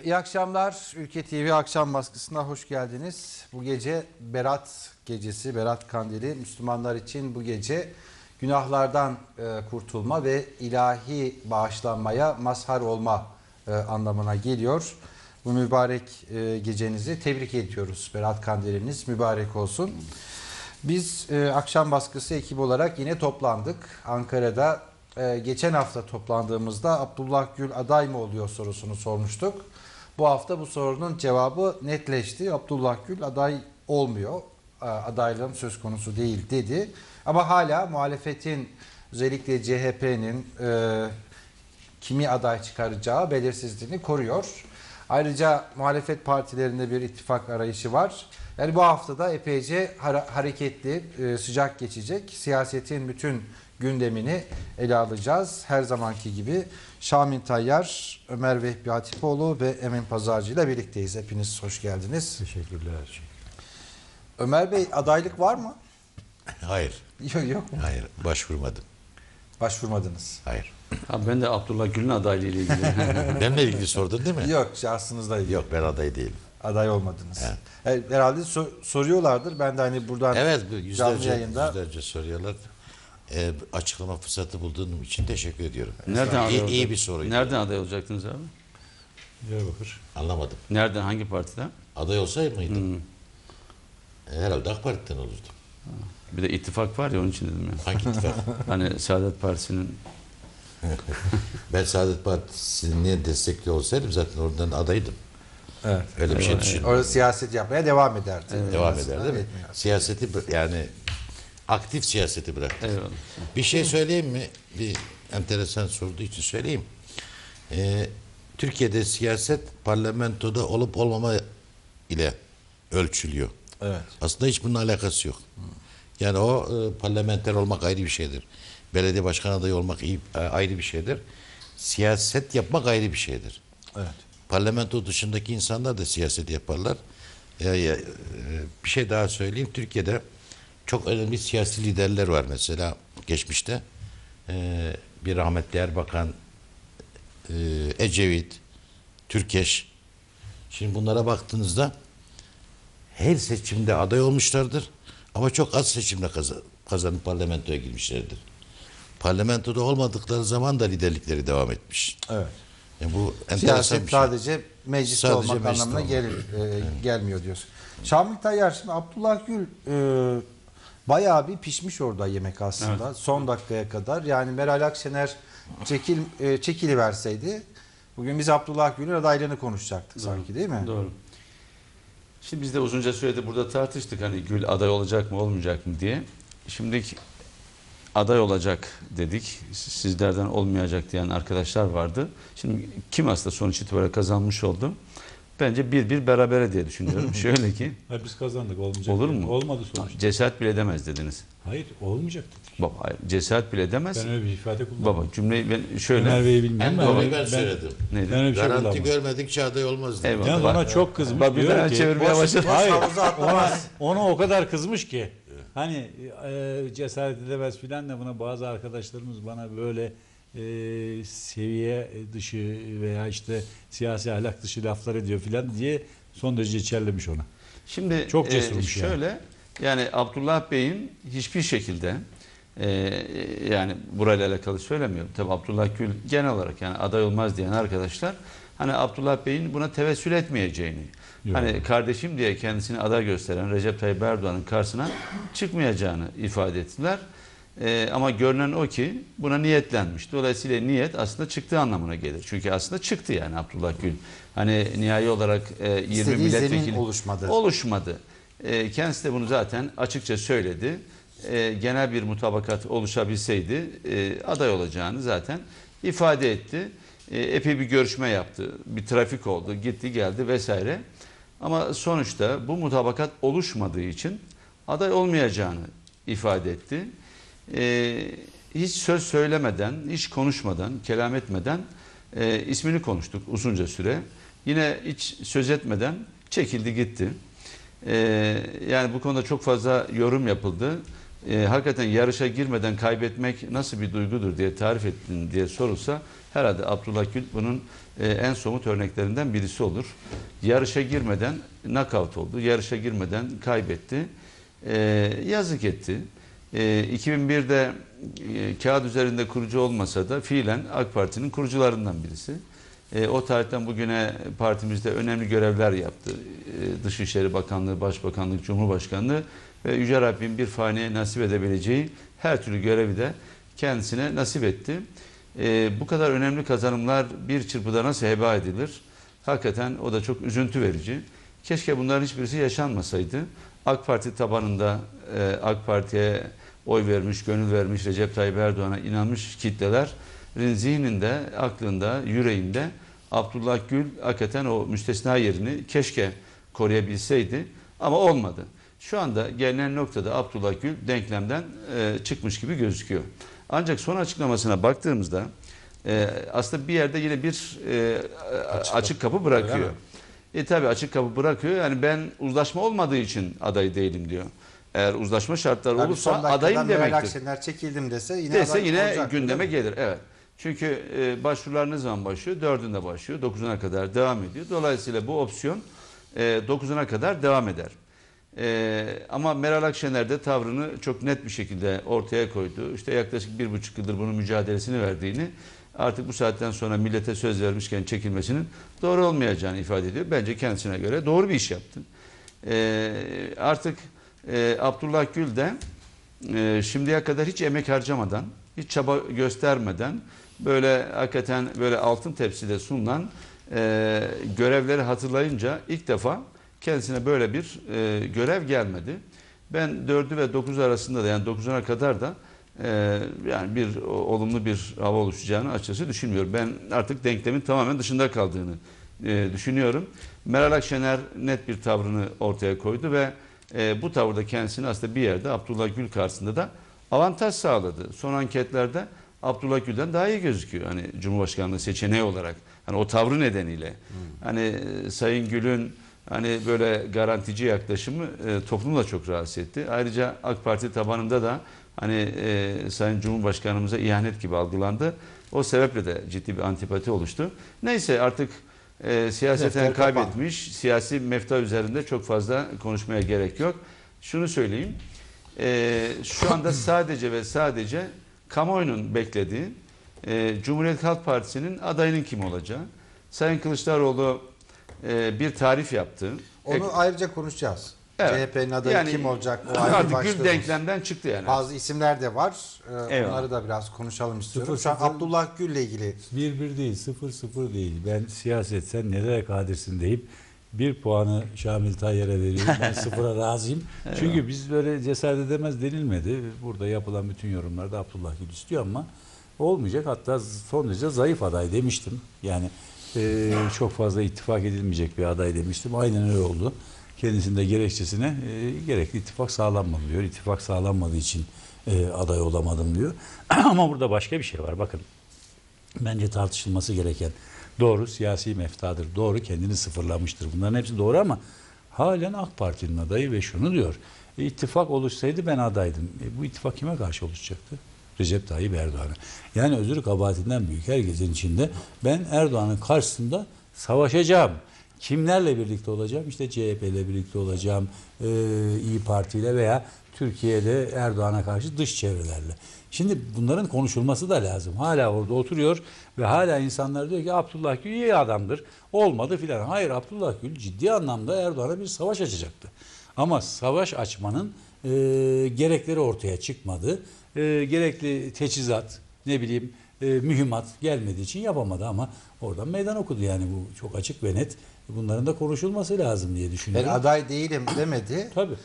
İyi akşamlar. Ülke TV akşam baskısına hoş geldiniz. Bu gece Berat gecesi, Berat Kandili. Müslümanlar için bu gece günahlardan kurtulma ve ilahi bağışlanmaya mazhar olma anlamına geliyor. Bu mübarek gecenizi tebrik ediyoruz. Berat Kandiliniz mübarek olsun. Biz akşam baskısı ekibi olarak yine toplandık. Ankara'da geçen hafta toplandığımızda Abdullah Gül aday mı oluyor sorusunu sormuştuk. Bu hafta bu sorunun cevabı netleşti. Abdullah Gül aday olmuyor. Adaylığım söz konusu değil dedi. Ama hala muhalefetin, özellikle CHP'nin kimi aday çıkaracağı belirsizliğini koruyor. Ayrıca muhalefet partilerinde bir ittifak arayışı var. Yani bu haftada epeyce hareketli, sıcak geçecek. Siyasetin bütün gündemini ele alacağız. Her zamanki gibi Şamin Tayyar, Ömer Vehbi Hatipoğlu ve Emin Pazarcı ile birlikteyiz. Hepiniz hoş geldiniz. Teşekkürler. Ömer Bey, adaylık var mı? Hayır. Yok mu? Hayır. Başvurmadım. Başvurmadınız. Hayır. Abi ben de Abdullah Gül'ün adaylığı ile ilgili. Benimle ilgili sordun değil mi? Yok, şahsınızla ilgili. Yok, ben aday değilim. Aday olmadınız. Evet. Herhalde soruyorlardır. Ben de hani buradan Evet, canlı yayında yüzlerce soruyorlar. Açıklama fırsatı bulduğum için teşekkür ediyorum. Nereden aday olacaktınız? İyi bir soruydu. Nereden aday olacaktınız abi? Diyarbakır. Anlamadım. Nereden, hangi partiden? Aday olsaydı mıydım? Herhalde AK Parti'den olurdum. Bir de ittifak var ya, onun için dedim ya. Hangi ittifak? Hani Saadet Partisi'nin... Ben Saadet Partisi'ni destekliyor olsaydım zaten oradan adaydım. evet. Öyle bir şey düşünüyorum. Orada siyaset yapmaya devam ederdi. Devam eder değil mi? Siyaseti yani aktif siyaseti bıraktı. Eyvallah. Bir şey söyleyeyim mi? Bir enteresan sorduğu için söyleyeyim. Türkiye'de siyaset parlamentoda olup olmama ile ölçülüyor. Evet. Aslında hiç bunun alakası yok. Yani o parlamenter olmak ayrı bir şeydir. Belediye başkan adayı olmak ayrı bir şeydir. Siyaset yapmak ayrı bir şeydir. Evet. Parlamento dışındaki insanlar da siyaset yaparlar. Bir şey daha söyleyeyim. Türkiye'de çok önemli siyasi liderler var mesela geçmişte. Bir rahmetli Erbakan, Ecevit, Türkeş. Şimdi bunlara baktığınızda her seçimde aday olmuşlardır. Ama çok az seçimde kazanıp parlamentoya girmişlerdir. Parlamentoda olmadıkları zaman da liderlikleri devam etmiş. Evet. Yani bu enteresan Siyaset bir şey. sadece mecliste Sadece olmak mecliste anlamına olmak. gelmiyor diyorsun. Şamil Tayyar, şimdi Abdullah Gül bayağı bir pişmiş orada yemek aslında. Evet. Son dakikaya kadar. Yani Meral Akşener çekiliverseydi bugün biz Abdullah Gül'ün adaylığını konuşacaktık sanki, değil mi? Doğru. Şimdi biz de uzunca süredir burada tartıştık, hani Gül aday olacak mı olmayacak mı diye. Şimdi aday olacak dedik. Sizlerden olmayacak diyen arkadaşlar vardı. Şimdi kim aslında sonuç itibariyle kazanmış oldu? Bence bir berabere diye düşünüyorum. Şöyle ki, Hayır, biz kazandık, olmayacak. olur yani. mu? Olmadı sonuçta. Cesaret bile edemez dediniz. Hayır, olmayacak dedik. Baba, hayır, cesaret bile edemez. Ben öyle bir ifade kullanmadım. Baba, cümleyi ben şöyle... Ömer Bey'i bilmiyorum. En doğruyu ben söyledim. Neydi? Ben öyle bir şey Garanti kullanmadım. görmedikçe aday olmaz dedim. Eyvallah. Yalnız ona çok kızmış. Bak, bir diyor daha ki, çevirmeye başladı. Hayır, havuza atlamaz. ona o kadar kızmış ki. Hani cesaret edemez filan da buna bazı arkadaşlarımız bana böyle seviye dışı veya işte siyasi ahlak dışı laflar ediyor filan diye son derece içerlemiş ona. Şimdi Çok cesurmuş şöyle yani Abdullah Bey'in hiçbir şekilde yani burayla alakalı söylemiyorum. Tabii Abdullah Gül genel olarak yani aday olmaz diyen arkadaşlar hani Abdullah Bey'in buna tevessül etmeyeceğini, Yok. hani kardeşim diye kendisini aday gösteren Recep Tayyip Erdoğan'ın karşısına çıkmayacağını ifade ettiler. Ama görünen o ki buna niyetlenmiş. Dolayısıyla niyet aslında çıktığı anlamına gelir. Çünkü aslında çıktı yani Abdullah Gül. Hani nihai olarak 20 İstediği milletvekili zemin oluşmadı. Oluşmadı. Kendisi de bunu zaten açıkça söyledi. Genel bir mutabakat oluşabilseydi aday olacağını zaten ifade etti. Epey bir görüşme yaptı. Bir trafik oldu. Gitti geldi vesaire. Ama sonuçta bu mutabakat oluşmadığı için aday olmayacağını ifade etti. Hiç söz söylemeden, hiç konuşmadan, kelam etmeden ismini konuştuk uzunca süre. Yine hiç söz etmeden çekildi gitti. Yani bu konuda çok fazla yorum yapıldı. hakikaten yarışa girmeden kaybetmek nasıl bir duygudur diye tarif ettin diye sorulsa herhalde Abdullah Gül bunun en somut örneklerinden birisi olur. Yarışa girmeden knockout oldu. Yarışa girmeden kaybetti. Yazık etti. 2001'de kağıt üzerinde kurucu olmasa da fiilen AK Parti'nin kurucularından birisi. O tarihten bugüne partimizde önemli görevler yaptı. Dışişleri Bakanlığı, Başbakanlık, Cumhurbaşkanlığı ve Yüce Rabbim bir faniye nasip edebileceği her türlü görevi de kendisine nasip etti. Bu kadar önemli kazanımlar bir çırpıda nasıl heba edilir? Hakikaten o da çok üzüntü verici. Keşke bunların hiçbirisi yaşanmasaydı. AK Parti tabanında AK Parti'ye oy vermiş, gönül vermiş, Recep Tayyip Erdoğan'a inanmış kitlelerin zihninde, aklında, yüreğinde Abdullah Gül hakikaten o müstesna yerini keşke koruyabilseydi ama olmadı. Şu anda gelinen noktada Abdullah Gül denklemden çıkmış gibi gözüküyor. Ancak son açıklamasına baktığımızda aslında bir yerde yine bir açık kapı bırakıyor. Tabii açık kapı bırakıyor. Yani ben uzlaşma olmadığı için aday değilim diyor. Eğer uzlaşma şartları Tabii olursa son dakikadan adayım Meral demektir. Akşener çekildim dese yine olacak, gündeme gelir. Evet. Çünkü başvurular ne zaman başlıyor? 4'ünde başlıyor. 9'una kadar devam ediyor. Dolayısıyla bu opsiyon 9'una kadar devam eder. Ama Meral Akşener de tavrını çok net bir şekilde ortaya koydu. İşte yaklaşık 1,5 yıldır bunun mücadelesini verdiğini, artık bu saatten sonra millete söz vermişken çekilmesinin doğru olmayacağını ifade ediyor. Bence kendisine göre doğru bir iş yaptı. Artık Abdullah Gül de şimdiye kadar hiç emek harcamadan, hiç çaba göstermeden böyle hakikaten böyle altın tepside sunulan görevleri hatırlayınca ilk defa kendisine böyle bir görev gelmedi. Ben 4'ü ve 9 arasında da, yani 9'una kadar da yani bir olumlu bir hava oluşacağını açıkçası düşünmüyorum. Ben artık denklemin tamamen dışında kaldığını düşünüyorum. Meral Akşener net bir tavrını ortaya koydu ve bu tavırda kendisini aslında bir yerde Abdullah Gül karşısında da avantaj sağladı. Son anketlerde Abdullah Gül'den daha iyi gözüküyor. Hani Cumhurbaşkanlığı seçeneği olarak. Hani o tavrı nedeniyle. Hani Sayın Gül'ün hani böyle garantici yaklaşımı toplumla çok rahatsız etti. Ayrıca AK Parti tabanında da hani Sayın Cumhurbaşkanımıza ihanet gibi algılandı. O sebeple de ciddi bir antipati oluştu. Neyse artık siyaseten kaybetmiş. Siyasi mefta üzerinde çok fazla konuşmaya gerek yok. Şunu söyleyeyim. Şu anda sadece ve sadece kamuoyunun beklediği Cumhuriyet Halk Partisi'nin adayının kim olacağı. Sayın Kılıçdaroğlu bir tarif yaptı. Onu ayrıca konuşacağız. Evet. CHP'nin adayı Yani kim olacak? O ayrı artık başlığımız. Gül denklemden çıktı yani. Bazı isimler de var. Eyvallah. Onları da biraz konuşalım istiyorum. 0-0 Şu an Abdullah Gül'le ilgili 1-1 değil, 0-0 değil. Ben siyaset sen nelere kadirsin deyip bir puanı Şamil Tayyar'a veriyorum. Ben 0'a razıyım. Çünkü biz böyle cesaret edemez denilmedi. Burada yapılan bütün yorumlarda Abdullah Gül istiyor ama olmayacak. Hatta son derece zayıf aday demiştim. Yani çok fazla ittifak edilmeyecek bir aday demiştim. Aynen öyle oldu. Kendisinde gerekçesine gerekli ittifak sağlanmadı diyor. İttifak sağlanmadığı için aday olamadım diyor. Ama burada başka bir şey var. Bakın, bence tartışılması gereken doğru siyasi meftadır. Doğru kendini sıfırlamıştır. Bunların hepsi doğru ama halen AK Parti'nin adayı ve şunu diyor. İttifak oluşsaydı ben adaydım. Bu ittifak kime karşı oluşacaktı? Recep Tayyip Erdoğan'a. Yani özür kabahatinden büyük. Herkesin içinde ben Erdoğan'ın karşısında savaşacağım. Kimlerle birlikte olacağım? İşte CHP ile birlikte olacağım, İyi Parti ile veya Türkiye'de Erdoğan'a karşı dış çevrelerle. Şimdi bunların konuşulması da lazım. Hala orada oturuyor ve hala insanlar diyor ki Abdullah Gül iyi adamdır. Olmadı filan. Hayır, Abdullah Gül ciddi anlamda Erdoğan'a bir savaş açacaktı. Ama savaş açmanın gerekleri ortaya çıkmadı. Gerekli teçhizat, ne bileyim mühimmat gelmediği için yapamadı ama oradan meydan okudu. Yani bu çok açık ve net. Bunların da konuşulması lazım diye düşünüyorum. ben aday değilim demedi. Tabii.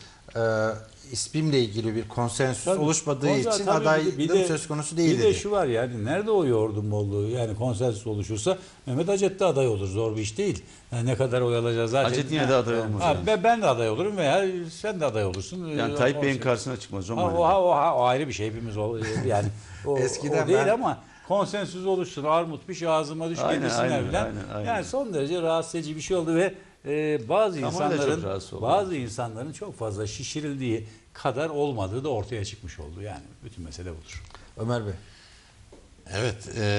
İsmimle ilgili bir konsensüs Tabii. oluşmadığı Tabii, için tabii. adaylığım söz konusu değil Bir dedi. de şu var, yani nerede o yoğurdun bolluğu? Yani konsensüs oluşursa Mehmet Acet de aday olur. Zor bir iş değil. Yani ne kadar oy alacağız zaten. Acet yine de aday olmaz. Ha, Yani. ben de aday olurum veya sen de aday olursun. Yani Tayyip Bey'in karşısına çıkmaz. O ayrı bir şey. Hepimiz yani o, Eskiden o değil ben- ama konsensüs oluşsun. Armut piş ağzıma düş Aynen, getirsinler aynen, filan. aynen. Yani son derece rahatsız edici bir şey oldu ve bazı Kamuoyu da çok insanların rahatsız oldu. bazı insanların çok fazla şişirildiği, kadar olmadığı da ortaya çıkmış oldu. Yani bütün mesele budur. Ömer Bey. Evet.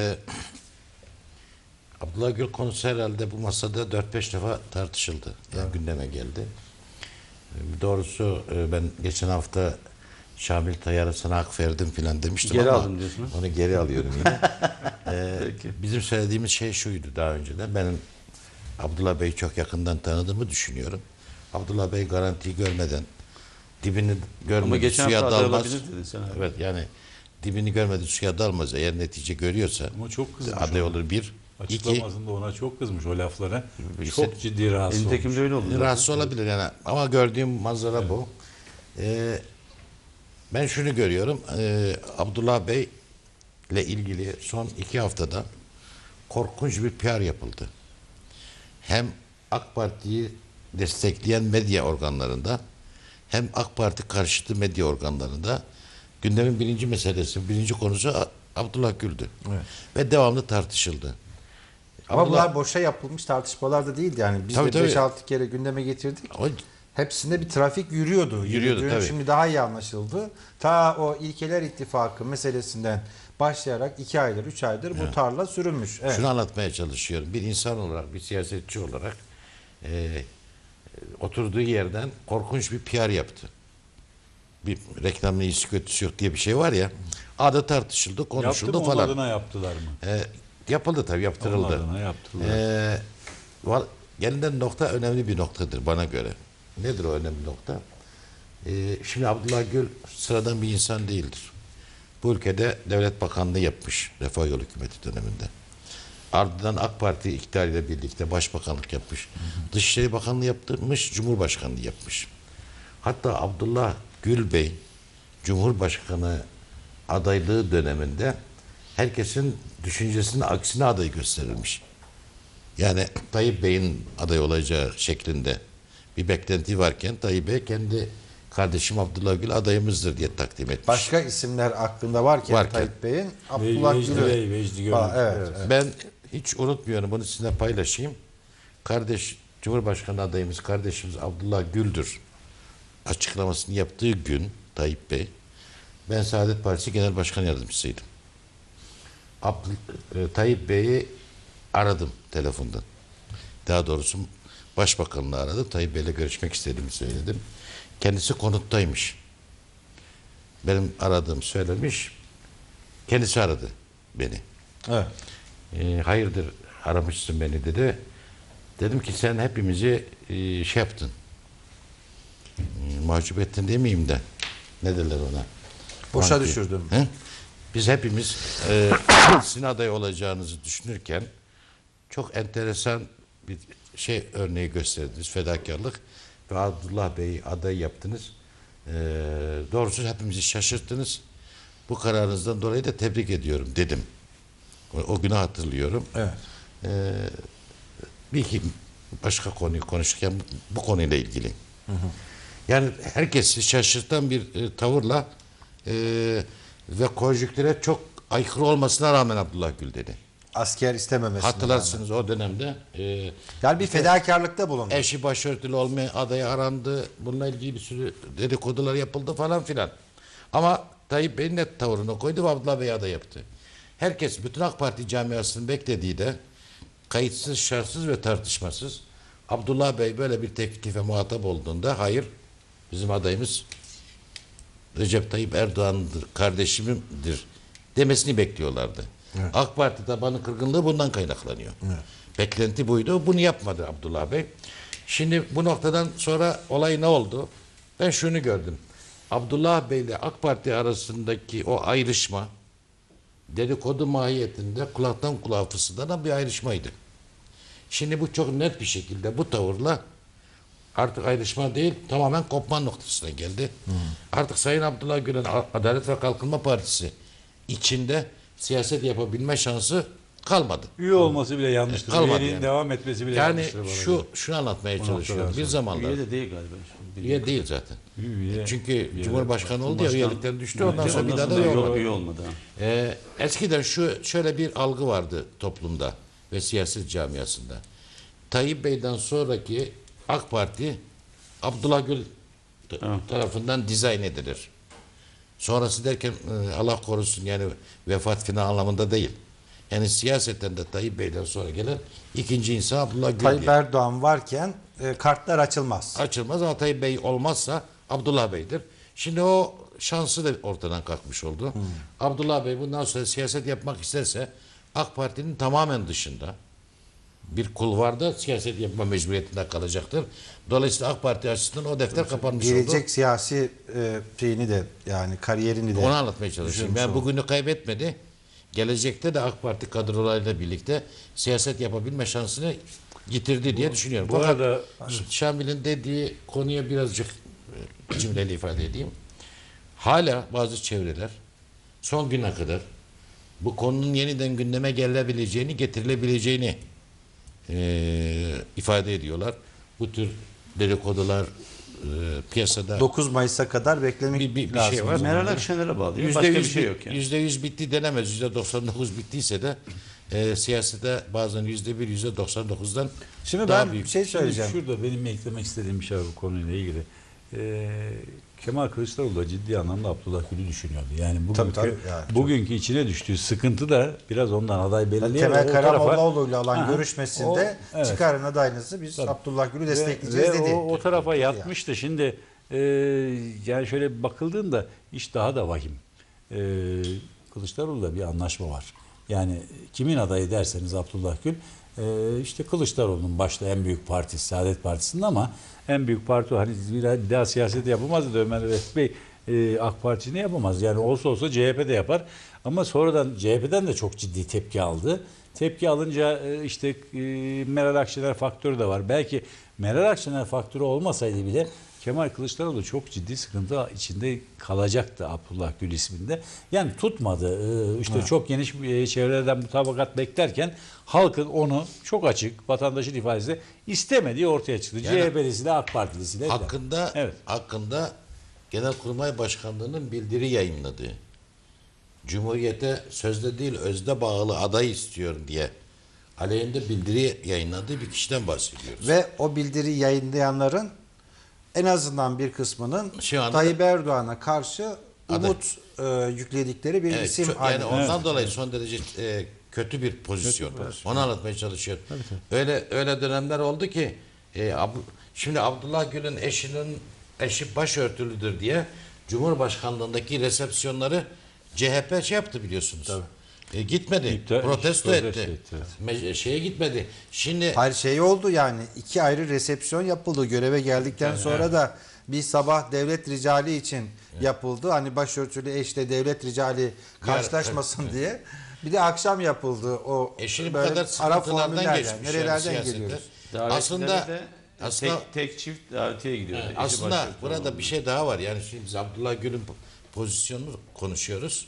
Abdullah Gül konusu herhalde bu masada 4-5 defa tartışıldı. Yani gündeme geldi. Doğrusu ben geçen hafta Şamil Tayyar'a sana hak verdim filan demiştim Geri ama aldım diyorsunuz. onu geri alıyorum yine. Peki. Bizim söylediğimiz şey şuydu daha önceden. Benim Abdullah Bey'i çok yakından tanıdığımı düşünüyorum. Abdullah Bey garantiyi görmeden, dibini Ama görmeden geçen suya hafta aday dalmaz. olabilir dedin sen abi. Evet, yani dibini görmeden suya dalmaz. Eğer netice görüyorsa Ama çok kızmış. aday ona. olur bir. İki, Açıklamasında ona çok kızmış o laflara. İşte- Çok ciddi rahatsız olmuş. Nitekim de öyle oldu. rahatsız olabilir yani. Ama gördüğüm manzara bu. Ben şunu görüyorum. Abdullah Bey ile ilgili son 2 haftada korkunç bir PR yapıldı. Hem AK Parti'yi destekleyen medya organlarında hem AK Parti karşıtı medya organlarında gündemin birinci meselesi, birinci konusu Abdullah Gül'dü. Evet. Ve devamlı tartışıldı. Ama Abdullah- bunlar boşa yapılmış tartışmalar da değildi yani. Biz Tabii, de tabii. 5-6 kere gündeme getirdik. Ama Hepsinde bir trafik yürüyordu. Yürüyordu, Yürüdüğü tabii. Şimdi daha iyi anlaşıldı. Ta o İlkeler İttifakı meselesinden başlayarak 2 aydır, 3 aydır bu tarla sürülmüş. Evet. şunu anlatmaya çalışıyorum. Bir insan olarak, bir siyasetçi olarak oturduğu yerden korkunç bir PR yaptı. Bir reklamın iyisi kötüsü yok diye bir şey var ya. Adı tartışıldı, Yaptı konuşuldu mı? Onun falan. adına yaptılar mı? Yapıldı tabii, Onun yaptırıldı. adına yaptılar. Gelinen nokta önemli bir noktadır bana göre. Nedir o önemli nokta? Şimdi Abdullah Gül sıradan bir insan değildir. Bu ülkede devlet bakanlığı yapmış Refah Yolu Hükümeti döneminde. Ardından AK Parti iktidarıyla birlikte başbakanlık yapmış. Dışişleri Bakanlığı yaptırmış, Cumhurbaşkanlığı yapmış. Hatta Abdullah Gül Bey Cumhurbaşkanı adaylığı döneminde herkesin düşüncesinin aksine aday gösterilmiş. Yani Tayyip Bey'in aday olacağı şeklinde bir beklenti varken Tayyip Bey kendi kardeşim Abdullah Gül adayımızdır diye takdim etmiş. Başka isimler aklında varken Tayyip Bey'in Abdullah Vecdi Gül'ü. Bey, Vecdi Gül. Evet. Ben hiç unutmuyorum, bunu sizinle paylaşayım. Cumhurbaşkanı adayımız kardeşimiz Abdullah Gül'dür açıklamasını yaptığı gün Tayyip Bey, ben Saadet Partisi Genel Başkan Yardımcısıydım. Tayyip Bey'i aradım telefondan. Daha doğrusu Başbakanlığı aradım. Tayyip Bey'le görüşmek istediğimi söyledim. Kendisi konuttaymış. Benim aradığımı söylemiş. Kendisi aradı beni. Evet. Hayırdır aramışsın beni dedi. Dedim ki sen hepimizi şey yaptın. Mahcup ettin demeyeyim de. Ne derler ona? Boşa Sanki- düşürdüm. He? Biz hepimiz sizin aday olacağınızı düşünürken çok enteresan bir şey örneği gösterdiniz. Fedakarlık ve Abdullah Bey'i aday yaptınız. Doğrusu hepimizi şaşırttınız. Bu kararınızdan dolayı da tebrik ediyorum dedim. O günü hatırlıyorum. Evet. Bir iki başka konuyu konuşurken bu konuyla ilgili. Yani herkesi şaşırtan bir tavırla ve konjüktüre çok aykırı olmasına rağmen Abdullah Gül dedi. Asker istememesine rağmen. Hatırlarsınız o dönemde Yani bir fedakarlıkta bulundu. eşi başörtülü olmayan adayı arandı. Bununla ilgili bir sürü dedikodular yapıldı falan filan. Ama Tayyip Bey net tavrını koydu ve Abdullah Bey aday yaptı. Herkes, bütün AK Parti camiasının beklediği de kayıtsız, şartsız ve tartışmasız Abdullah Bey böyle bir teklife muhatap olduğunda hayır, bizim adayımız Recep Tayyip Erdoğan'dır, kardeşimdir demesini bekliyorlardı. Evet. AK Parti tabanı kırgınlığı bundan kaynaklanıyor. Evet. Beklenti buydu. Bunu yapmadı Abdullah Bey. Şimdi bu noktadan sonra olay ne oldu? Ben şunu gördüm. Abdullah Bey ile AK Parti arasındaki o ayrışma dedikodu mahiyetinde kulaktan kulağa fısıldanan bir ayrışmaydı. Şimdi bu çok net bir şekilde bu tavırla artık ayrışma değil, tamamen kopma noktasına geldi. Artık Sayın Abdullah Gül'ün Adalet ve Kalkınma Partisi içinde siyaset yapabilme şansı kalmadı. Üye olması bile yanlıştır. Kalmadı Üyeliğin yani. devam etmesi bile Yani yanlıştır. bana göre. şunu anlatmaya Bu çalışıyorum. noktadan Bir sonra. zamanlar Üye de değil galiba. üye değil zaten. Üye- Çünkü üyeler- Cumhurbaşkanı oldu ya, üyelikten düştü. Ondan sonra bir daha da yok, yok. üye olmadı. Ha. Eskiden şöyle bir algı vardı toplumda ve siyaset camiasında. Tayyip Bey'den sonraki AK Parti Abdullah Gül tarafından dizayn edilir. Sonrası derken Allah korusun yani vefat filan anlamında değil. Yani siyaseten de Tayyip Bey'den sonra gelen ikinci insan Abdullah Gül Tayyip diye. Erdoğan varken kartlar açılmaz. Açılmaz ama Tayyip Bey olmazsa Abdullah Bey'dir. Şimdi o şansı da ortadan kalkmış oldu. Abdullah Bey bundan sonra siyaset yapmak isterse AK Parti'nin tamamen dışında bir kulvarda siyaset yapma mecburiyetinde kalacaktır. Dolayısıyla AK Parti açısından o defter kapanmış oldu. Gelecek siyasi şeyini de yani kariyerini de Onu anlatmaya çalışıyorum. Yani bugünü kaybetmedi. Gelecekte de AK Parti kadrolarıyla birlikte siyaset yapabilme şansını yitirdi diye düşünüyorum. Bu Fakat arada Şamil'in dediği konuya birazcık cümleyle ifade edeyim. Hala bazı çevreler son güne kadar bu konunun yeniden gündeme gelebileceğini, getirilebileceğini ifade ediyorlar. Bu tür dedikodular piyasada 9 Mayıs'a kadar beklemek bir lazım. şey var. Meral Akşener'e bağlı. Başka bir şey yok yani. %100 bitti denemez. %99 bittiyse de siyasete bazen %1, %99'dan Şimdi daha ben büyük. bir şey söyleyeceğim. Şurada benim eklemek istediğim bir şey var bu konuyla ilgili. Kemal Kılıçdaroğlu da ciddi anlamda Abdullah Gül'ü düşünüyordu. Yani Tabii, yani çok. bugünkü içine düştüğü sıkıntı da biraz ondan aday belirleyerek Temel o tarafa... Karamollaoğlu'yla olan Aha, görüşmesinde evet. çıkarın adayınızı biz Tabii. Abdullah Gül'ü destekleyeceğiz ve dedi. o tarafa yatmıştı. Şimdi yani şöyle bir bakıldığında iş daha da vahim. Kılıçdaroğlu'da bir anlaşma var. Yani kimin adayı derseniz Abdullah Gül işte Kılıçdaroğlu'nun başta en büyük partisi Saadet Partisi'nin ama en büyük parti hani bir daha siyaset yapamaz dedi Ömer Refik Bey. AK Parti ne yapamaz? Yani olsa CHP de yapar. Ama sonradan CHP'den de çok ciddi tepki aldı. Tepki alınca işte Meral Akşener faktörü de var. Belki Meral Akşener faktörü olmasaydı bile Kemal Kılıçdaroğlu çok ciddi sıkıntı içinde kalacaktı Abdullah Gül isminde. Yani tutmadı. İşte çok geniş çevrelerden mutabakat beklerken halkın onu çok açık vatandaşın ifadesi istemediği ortaya çıktı. Yani CHP'lisiyle AK Partilisiyle. Hakkında Evet. Genelkurmay Başkanlığı'nın bildiri yayınladığı Cumhuriyete sözde değil özde bağlı aday istiyorum diye aleyhinde bildiri yayınladığı bir kişiden bahsediyoruz. Ve o bildiri yayınlayanların en azından bir kısmının Şu anda- Tayyip Erdoğan'a karşı Aday. umut yükledikleri bir isim yani haline. ondan dolayı son derece kötü bir pozisyon. Onu anlatmaya çalışıyorum. Öyle dönemler oldu ki şimdi Abdullah Gül'ün eşi başörtülüdür diye Cumhurbaşkanlığındaki resepsiyonları CHP şey yaptı biliyorsunuz. Gitmedi. Protesto etti. Şeye gitmedi. Şimdi Hayır şey oldu yani 2 ayrı resepsiyon yapıldı göreve geldikten sonra da bir sabah devlet ricali için yapıldı. Hani başörtülü eşle devlet ricali karşılaşmasın diye. Bir de akşam yapıldı o eşini bu böyle kadar ara sıkıntılardan formüllerden, geçmiş. nerelerden yani geliyoruz. Aslında tek çift davetiye gidiyor. Eşi aslında başörtülü burada olan. bir şey daha var. Yani şimdi biz Abdullah Gül'ün pozisyonunu konuşuyoruz.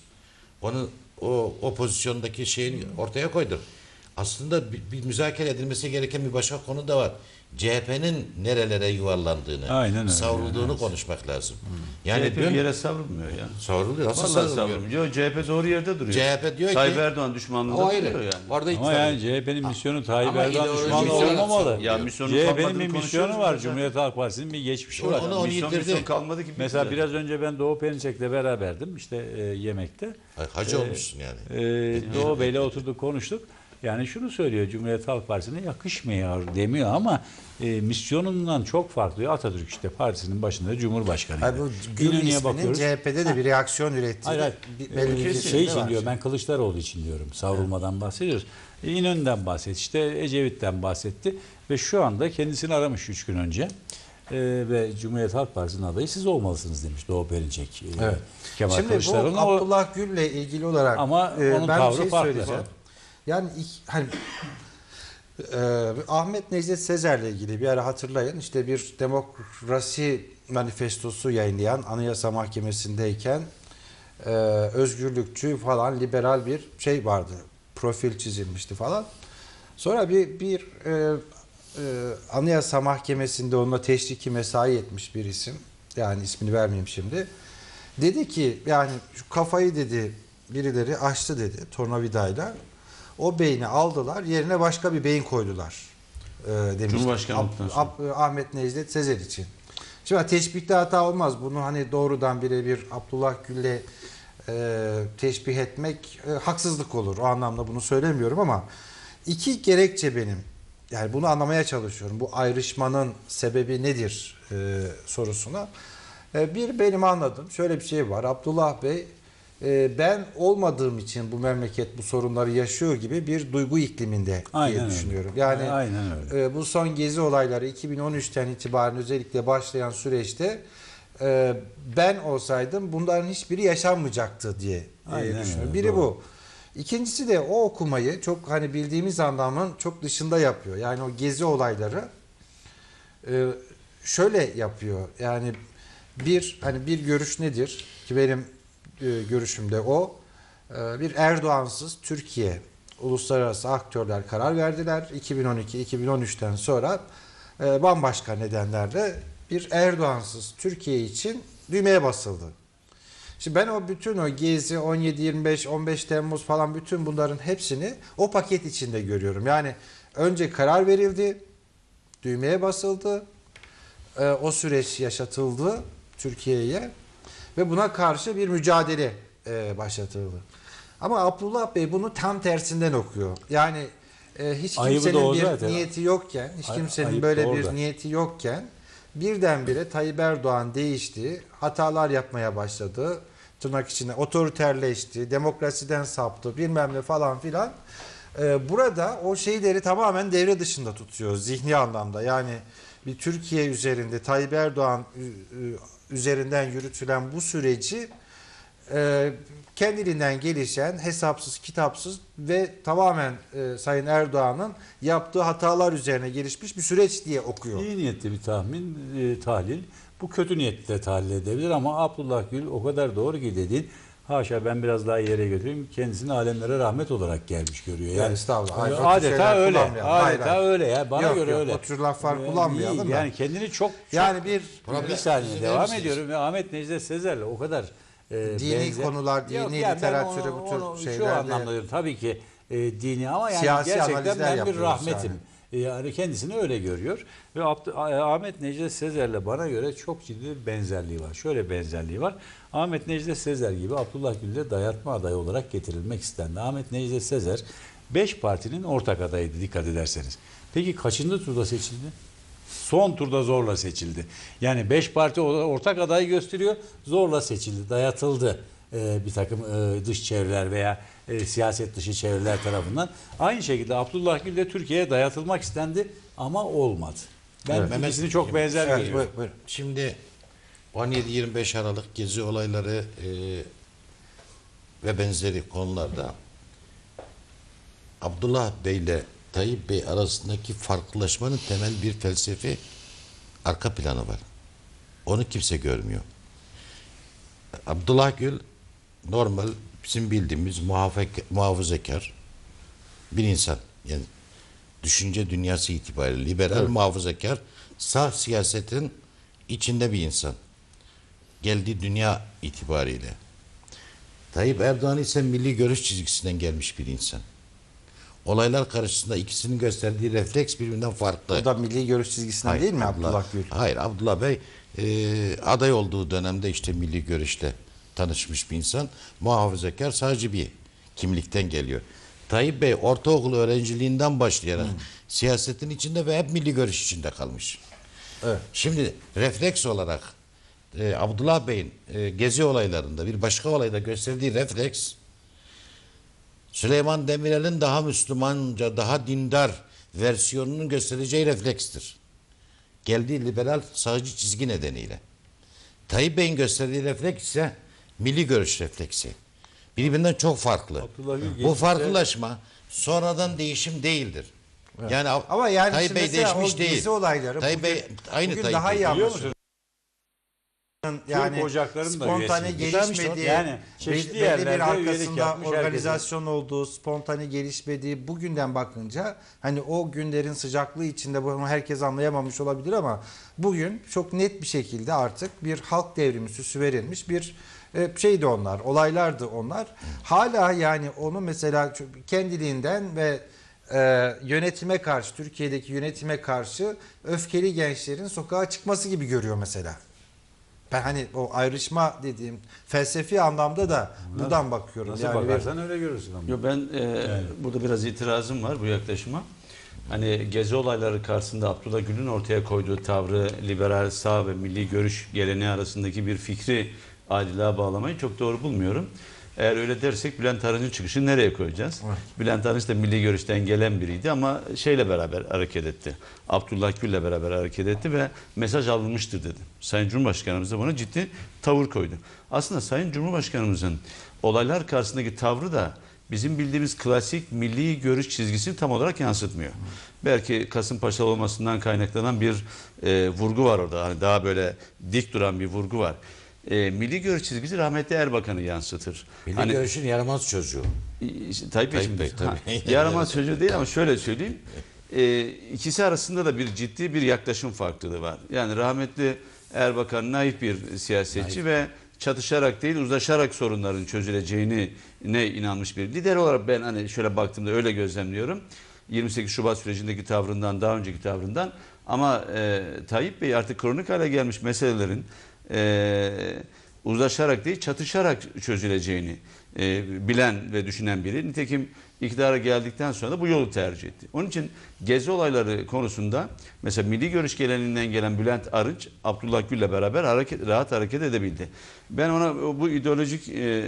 O pozisyondaki şeyini ortaya koyduk. Aslında bir müzakere edilmesi gereken bir başka konu da var. CHP'nin nerelere yuvarlandığını, Aynen öyle, savrulduğunu konuşmak lazım. Yani CHP bir yere savrulmuyor ya. savruluyor. Nasıl Vallahi savruluyor? savrulmuyor. CHP doğru yerde duruyor. CHP diyor ki Tayyip Erdoğan düşmanlığında o ayrı. duruyor yani. Orada Ama yani CHP'nin misyonu Tayyip Ama Erdoğan ideoloji düşmanı misyonu olmamalı. Ya misyonun CHP'nin kalmadığını bir misyonu konuşuyoruz var. zaten. Cumhuriyet Halk Partisi'nin bir geçmişi Onu- var. onu Misyon yitirdi. kalmadı ki. Mesela bitti. biraz önce ben Doğu Perinçek'le beraberdim işte yemekte. hacı olmuşsun yani. Doğu Bey'le oturduk konuştuk. Yani şunu söylüyor Cumhuriyet Halk Partisi'ne yakışmıyor demiyor ama misyonundan çok farklı. Atatürk işte partisinin başında Cumhurbaşkanıydı. Hayır, bu Gül İnönü'ye isminin bakıyoruz. CHP'de de bir reaksiyon ürettiği Hayır, hayır. belli bir Kesin. Şey de için var. diyor ben Kılıçdaroğlu için diyorum savrulmadan bahsediyoruz. İnönü'nden bahsetti işte Ecevit'ten bahsetti ve şu anda kendisini aramış 3 gün önce. Ve Cumhuriyet Halk Partisi'nin adayı siz olmalısınız demiş Doğu Perinçek. Evet. Kemal Şimdi bu Kılıçdaroğlu Abdullah Gül'le ilgili olarak Ama onun ben tavrı bir şey farklı. söyleyeceğim. Yani hani Ahmet Necdet Sezer'le ilgili bir ara hatırlayın işte bir demokrasi manifestosu yayınlayan Anayasa Mahkemesi'ndeyken özgürlükçü falan liberal bir şey vardı. Profil çizilmişti falan. Sonra bir Anayasa Mahkemesi'nde onunla teşriki mesai etmiş bir isim. Yani ismini vermeyeyim şimdi. Dedi ki yani şu kafayı dedi birileri açtı dedi tornavidayla. O beyni aldılar yerine başka bir beyin koydular demiş. Cumhurbaşkanlıktan sonra. Ahmet Necdet Sezer için. Şimdi teşbihte hata olmaz. Bunu hani doğrudan birebir Abdullah Gül'le teşbih etmek haksızlık olur. O anlamda bunu söylemiyorum ama iki gerekçe benim. Yani bunu anlamaya çalışıyorum. Bu ayrışmanın sebebi nedir sorusuna. Bir benim anladığım şöyle bir şey var. Abdullah Bey ben olmadığım için bu memleket bu sorunları yaşıyor gibi bir duygu ikliminde Aynen diye öyle. düşünüyorum. Yani Aynen öyle. bu son gezi olayları 2013'ten itibaren özellikle başlayan süreçte ben olsaydım bunların hiçbiri yaşanmayacaktı diye Aynen düşünüyorum. öyle, Biri doğru. bu. İkincisi de o okumayı çok hani bildiğimiz anlamın çok dışında yapıyor. Yani o gezi olayları şöyle yapıyor. Yani bir görüş nedir ki benim görüşümde o bir Erdoğansız Türkiye uluslararası aktörler karar verdiler. 2012-2013'ten sonra bambaşka nedenlerle bir Erdoğansız Türkiye için düğmeye basıldı. Şimdi ben bütün o Gezi, 17-25, 15 Temmuz falan bütün bunların hepsini o paket içinde görüyorum. Yani önce karar verildi, düğmeye basıldı, o süreç yaşatıldı Türkiye'ye ve buna karşı bir mücadele başlatıldı. Ama Abdullah Bey bunu tam tersinden okuyor. Yani hiç Ayıbı da kimsenin o bir zaten. niyeti yokken, hiç kimsenin Ayıp böyle da bir orada. niyeti yokken birdenbire Tayyip Erdoğan değişti, hatalar yapmaya başladı, tırnak içinde otoriterleşti, demokrasiden saptı bilmem ne falan filan. Burada o şeyleri tamamen devre dışında tutuyor zihni anlamda. Yani bir Türkiye üzerinde Tayyip Erdoğan üzerinden yürütülen bu süreci kendiliğinden gelişen, hesapsız, kitapsız ve tamamen Sayın Erdoğan'ın yaptığı hatalar üzerine gelişmiş bir süreç diye okuyor. İyi niyetli bir tahlil. Bu kötü niyetli de tahlil edebilir ama Abdullah Gül o kadar doğru ki dediğin, haşa ben biraz daha ileri götüreyim, kendisini alemlere rahmet olarak gelmiş görüyor. Yani estağfurullah. Hayır, o tür adeta şeyler öyle. kullanmayalım. Hayır, Adeta hayır. öyle ya. Bana Yok, göre yok, öyle. o tür laflar kullanmayalım da. Yani kendini çok Yani bir saniye Siz devam demişsiniz. ediyorum ve Ahmet Necdet Sezer'le o kadar Dini konular, dini Yok, yani ben literatüre bu onu tür şu şeylerde anlamda diyorum. Tabii ki dini ama yani Siyasi gerçekten analizler ben bir yapıyoruz rahmetim. Yani kendisini öyle görüyor. Ve Ahmet Necdet Sezer'le bana göre çok ciddi bir benzerliği var. Şöyle benzerliği var. Ahmet Necdet Sezer gibi Abdullah Gül'de dayatma adayı olarak getirilmek istendi. Ahmet Necdet Sezer 5 partinin ortak adayıydı dikkat ederseniz. Peki kaçıncı turda seçildi? Son turda zorla seçildi. Yani 5 parti ortak adayı gösteriyor. Zorla seçildi, dayatıldı bir takım dış çevreler veya siyaset dışı çevreler tarafından. Aynı şekilde Abdullah Gül de Türkiye'ye dayatılmak istendi ama olmadı. Ben Evet. ikisini çok benzer Evet, görüyorum. buyur. Şimdi 17-25 Aralık gezi olayları ve benzeri konularda Abdullah Bey ile Tayyip Bey arasındaki farklılaşmanın temel bir felsefi arka planı var. Onu kimse görmüyor. Abdullah Gül normal bizim bildiğimiz muhafazakar bir insan. Yani düşünce dünyası itibariyle liberal, muhafazakar, sağ siyasetin içinde bir insan. Geldiği dünya itibariyle. Tayyip Erdoğan ise milli görüş çizgisinden gelmiş bir insan. Olaylar karşısında ikisinin gösterdiği refleks birbirinden farklı. O da milli görüş çizgisinden Hayır, değil mi Abdullah Gül? Hayır, Abdullah Bey aday olduğu dönemde işte milli görüşle tanışmış bir insan. Muhafazakar, sadece bir kimlikten geliyor. Tayyip Bey ortaokul öğrenciliğinden başlayarak siyasetin içinde ve hep milli görüş içinde kalmış. Evet. Şimdi refleks olarak Abdullah Bey'in gezi olaylarında bir başka olayda gösterdiği refleks, Süleyman Demirel'in daha Müslümanca, daha dindar versiyonunun göstereceği reflekstir. Geldiği liberal sağcı çizgi nedeniyle. Tayyip Bey'in gösterdiği refleks ise milli görüş refleksi. Birbirinden çok farklı. Abdullah Gül Bu geçmişte- farklılaşma sonradan değişim değildir. Yani Ama yani Tayyip şimdi Bey mesela değişmiş o değil. gezi olayları Tayyip Bey aynı bugün Tayyip daha Bey. iyi Biliyor anlaşılıyor. musunuz? Yani Türk ocaklarının da spontane üyesiydi. gelişmediği, Yani çeşitli belli bir yerlerde üyelik arkasında yapmış organizasyon olduğu, spontane gelişmediği bugünden bakınca hani o günlerin sıcaklığı içinde bunu herkes anlayamamış olabilir ama bugün çok net bir şekilde artık bir halk devrimi süsü verilmiş bir şeydi onlar, olaylardı onlar. Hala yani onu mesela kendiliğinden ve yönetime karşı, Türkiye'deki yönetime karşı öfkeli gençlerin sokağa çıkması gibi görüyor mesela. Ben hani o ayrışma dediğim felsefi anlamda da buradan bakıyorum. Nasıl Yani bakarsan öyle görürsün ama. Yo, ben burada biraz itirazım var bu yaklaşıma. Hani gezi olayları karşısında Abdullah Gül'ün ortaya koyduğu tavrı liberal sağ ve milli görüş geleneği arasındaki bir fikri ayrılığa bağlamayı çok doğru bulmuyorum. Eğer öyle dersek Bülent Arınç'ın çıkışını nereye koyacağız? Evet. Bülent Arınç da milli görüşten gelen biriydi ama şeyle beraber hareket etti. Abdullah Gül'le beraber hareket etti ve mesaj alınmıştır dedi. Sayın Cumhurbaşkanımız da buna ciddi tavır koydu. Aslında Sayın Cumhurbaşkanımızın olaylar karşısındaki tavrı da bizim bildiğimiz klasik milli görüş çizgisini tam olarak yansıtmıyor. Belki Kasımpaşa olmasından kaynaklanan bir vurgu var orada. Hani daha böyle dik duran bir vurgu var. Milli görüş çizgisi rahmetli Erbakan'ı yansıtır. Milli Hani, görüşün yaramaz çocuğu. Tayyip Bey Tayyip Bey, şimdi, tabii. yaramaz çocuğu değil ama şöyle söyleyeyim. İkisi arasında da ciddi bir yaklaşım farklılığı var. Yani rahmetli Erbakan naif bir siyasetçi ve çatışarak değil uzlaşarak sorunların çözüleceğine inanmış bir lider olarak ben hani şöyle baktığımda öyle gözlemliyorum. 28 Şubat sürecindeki tavrından daha önceki tavrından ama Tayyip Bey artık kronik hale gelmiş meselelerin uzlaşarak değil çatışarak çözüleceğini bilen ve düşünen biri. Nitekim iktidara geldikten sonra da bu yolu tercih etti. Onun için gezi olayları konusunda mesela milli görüş geleneğinden gelen Bülent Arınç, Abdullah Gül'le beraber rahat hareket edebildi. Ben ona bu ideolojik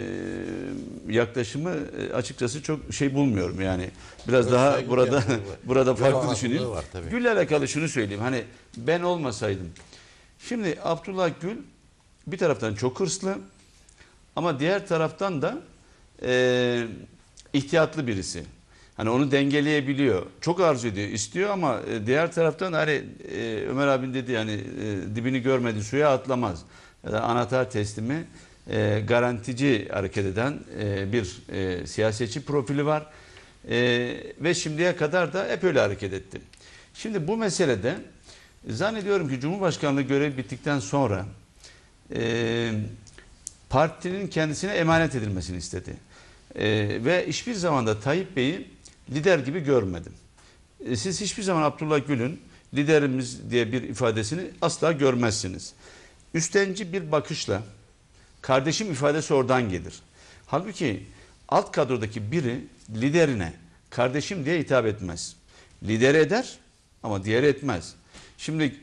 yaklaşımı açıkçası çok şey bulmuyorum yani. Biraz daha saygı burada yapıyor. burada farklı Haklı düşüneyim. var tabii. Gül'le alakalı şunu söyleyeyim. Hani ben olmasaydım. Şimdi Abdullah Gül bir taraftan çok hırslı ama diğer taraftan da ihtiyatlı birisi. Hani onu dengeleyebiliyor. Çok arzu ediyor, istiyor ama diğer taraftan hani Ömer abin dedi yani dibini görmedi suya atlamaz. Ya da anahtar teslimi garantici hareket eden bir siyasetçi profili var. Ve şimdiye kadar da hep öyle hareket etti. Şimdi bu meselede zannediyorum ki Cumhurbaşkanlığı görevi bittikten sonra partinin kendisine emanet edilmesini istedi. Ve hiçbir zaman da Tayyip Bey'i lider gibi görmedim. Siz hiçbir zaman Abdullah Gül'ün liderimiz diye bir ifadesini asla görmezsiniz. Üstenci bir bakışla kardeşim ifadesi oradan gelir. Halbuki alt kadrodaki biri liderine kardeşim diye hitap etmez. Lider eder ama diğeri etmez. Şimdi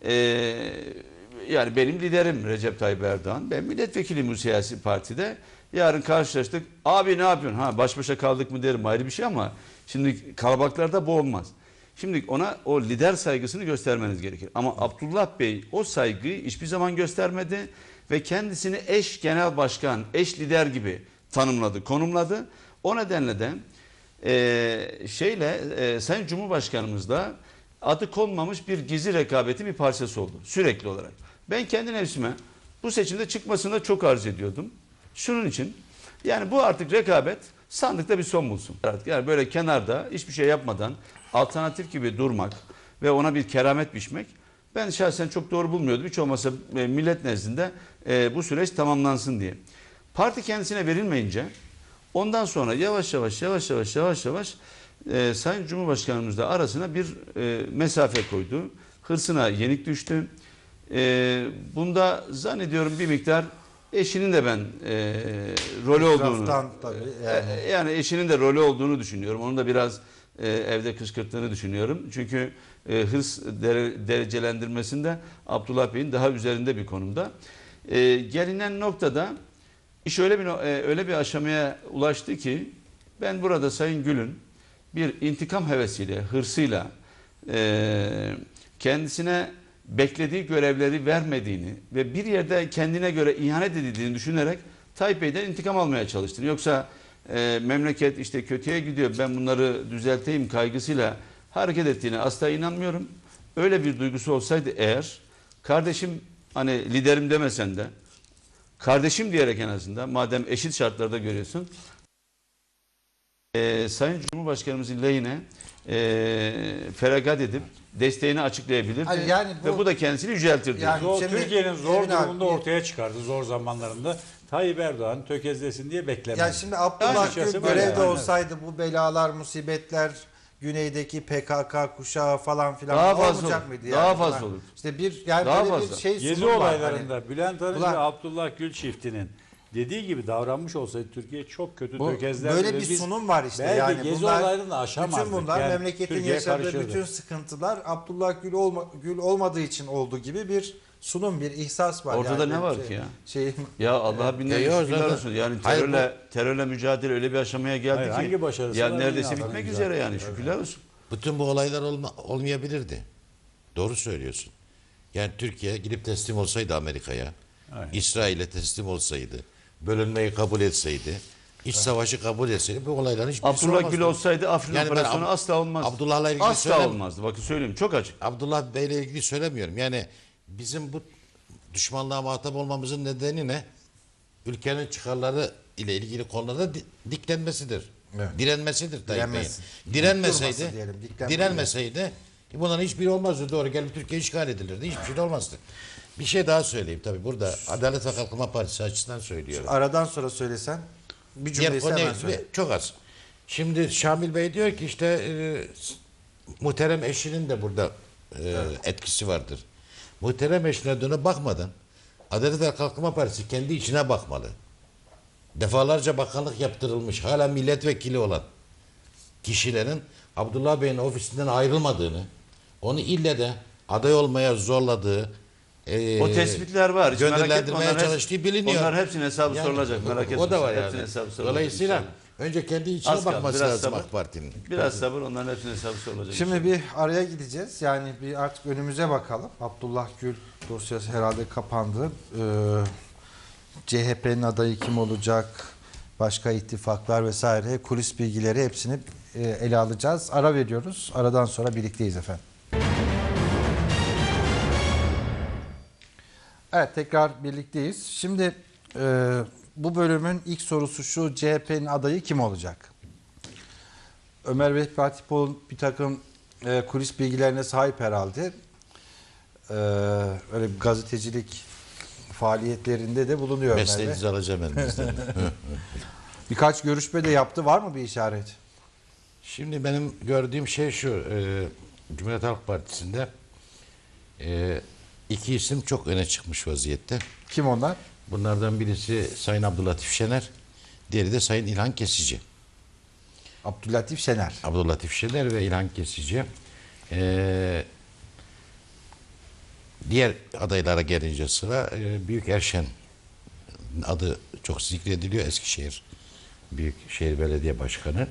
yani benim liderim Recep Tayyip Erdoğan. Ben milletvekiliyim bu siyasi partide. Yarın karşılaştık. Abi ne yapıyorsun? Ha baş başa kaldık mı derim ayrı bir şey ama şimdi kalabalıklarda bu olmaz. Şimdi ona o lider saygısını göstermeniz gerekir. Ama Abdullah Bey o saygıyı hiçbir zaman göstermedi ve kendisini eş genel başkan, eş lider gibi tanımladı, konumladı. O nedenle de Sayın Cumhurbaşkanımızla adı konmamış bir gizli rekabetin bir parçası oldu sürekli olarak. Ben kendi nefsime bu seçimde çıkmasını da çok arzu ediyordum. Şunun için yani bu artık rekabet sandıkta bir son bulsun. Yani böyle kenarda hiçbir şey yapmadan alternatif gibi durmak ve ona bir keramet biçmek ben şahsen çok doğru bulmuyordum. Hiç olmazsa millet nezdinde bu süreç tamamlansın diye. Parti kendisine verilmeyince ondan sonra yavaş yavaş Sayın Cumhurbaşkanımızla arasına bir mesafe koydu. Hırsına yenik düştü. Bunda zannediyorum bir miktar eşinin de ben rolü olduğunu tabii yani eşinin de rolü olduğunu düşünüyorum. Onun da biraz evde kışkırttığını düşünüyorum. Çünkü hırs derecelendirmesinde Abdullah Bey'in daha üzerinde bir konumda. Gelinen noktada iş öyle bir aşamaya ulaştı ki ben burada Sayın Gül'ün bir intikam hevesiyle, hırsıyla kendisine beklediği görevleri vermediğini ve bir yerde kendine göre ihanet edildiğini düşünerek Tayyip Bey'den intikam almaya çalıştığını. Yoksa memleket işte kötüye gidiyor ben bunları düzelteyim kaygısıyla hareket ettiğine asla inanmıyorum. Öyle bir duygusu olsaydı eğer kardeşim hani liderim demesen de kardeşim diyerek en azından madem eşit şartlarda görüyorsun Sayın Cumhurbaşkanımızın lehine feragat edip desteğini açıklayabilirdi. Hayır, yani ve bu da kendisini yüceltirdi. Yani şimdi Türkiye'nin zor Emin abi, durumunda ortaya çıkardı. Zor zamanlarında Tayyip Erdoğan tökezlesin diye beklemedi. ya şimdi Abdullah Açıkçası Gül böyle görevde yani. olsaydı bu belalar, musibetler güneydeki PKK kuşağı falan filan Daha fazla olmayacak olur. mıydı? Daha Yani? fazla olur. İşte bir yani Daha böyle fazla. bir şey Gezi sunum var. olaylarında Hani Bülent Arınç Ulan- ve Abdullah Gül çiftinin dediği gibi davranmış olsaydı Türkiye çok kötü bu, tökezlerdi. böyle ve bir biz sunum var işte. belki Yani Gezi bunlar, olaylarını aşamazdık. bütün bunlar Yani memleketin Türkiye yaşadığı karışırdı. bütün sıkıntılar Abdullah Gül olmadığı için olduğu gibi bir sunum, bir ihsas var. Ortada yani ne var şey- ki ya? Şey, Ya Allah'a binlerce yok şükürler zaten. olsun. Yani Hayır, terörle mücadele öyle bir aşamaya geldi Hayır, ki. hangi başarısı Ya var neredeyse bilmiyorum. bitmek üzere yani. Şükürler olsun. Bütün bu olaylar olmayabilirdi. Doğru söylüyorsun. Yani Türkiye gidip teslim olsaydı Amerika'ya, Aynen. İsrail'e teslim olsaydı, bölünmeyi kabul etseydi, iç savaşı kabul etseydi bu olayların hiçbirisi Abdullah olmazdı. Gül olsaydı Afrin Yani ben operasyonu asla olmazdı. Abdullah'la ilgili Asla olmazdı. Bakın söyleyeyim çok açık. Abdullah Bey'le ilgili söylemiyorum. Yani bizim bu düşmanlığa muhatap olmamızın nedeni ne? Ülkenin çıkarları ile ilgili konularda diklenmesidir. Evet. Direnmesidir Tayyip Bey'in. Direnmesi. Direnmeseydi, Durması diyelim, diklenmesi. direnmeseydi bunların hiçbiri olmazdı. Doğru gelip Türkiye işgal edilirdi. Hiçbir şey de olmazdı. Bir şey daha söyleyeyim tabii burada Adalet ve Kalkınma Partisi açısından söylüyorum. aradan sonra söylesen bir Diğer cümlesi konu hemen söyle. çok az. Şimdi Şamil Bey diyor ki işte muhterem eşinin de burada etkisi vardır. Muhterem eşine dönüp bakmadan Adalet ve Kalkınma Partisi kendi içine bakmalı. Defalarca bakanlık yaptırılmış, hala milletvekili olan kişilerin Abdullah Bey'in ofisinden ayrılmadığını, onu ille de aday olmaya zorladığı, O tespitler var. Hiç merak etme, gönderlendirmeye onların çalıştığı biliniyor. Onların hepsinin hesabı Yani sorulacak. Merak etme. o da var Hepsinin yani. hesabı sorulacak Dolayısıyla inşallah. önce kendi içine Az kaldı, bakması biraz lazım sabır. AK Parti'nin. Biraz sabır onların hepsinin hesabı sorulacak. Şimdi bir araya gideceğiz. Yani bir artık önümüze bakalım. Abdullah Gül dosyası herhalde kapandı. CHP'nin adayı kim olacak? Başka ittifaklar vesaire kulis bilgileri hepsini ele alacağız. Ara veriyoruz. Aradan sonra birlikteyiz efendim. Evet, tekrar birlikteyiz. Şimdi bu bölümün ilk sorusu şu: CHP'nin adayı kim olacak? Ömer Vehbi Hatipoğlu bir takım kulis bilgilerine sahip herhalde. Öyle bir gazetecilik faaliyetlerinde de bulunuyor Ömer Bey. Mesleğinizi alacağım elinizden. Birkaç görüşme de yaptı. Var mı bir işaret? Şimdi benim gördüğüm şey şu, Cumhuriyet Halk Partisi'nde iki isim çok öne çıkmış vaziyette. Kim onlar? Bunlardan birisi Sayın Abdülatif Şener, diğeri de Sayın İlhan Kesici. Abdülatif Şener. Abdülatif Şener ve İlhan Kesici. Diğer adaylara gelince sıra Büyük Erşen adı çok zikrediliyor. Eskişehir Büyükşehir Belediye Başkanı.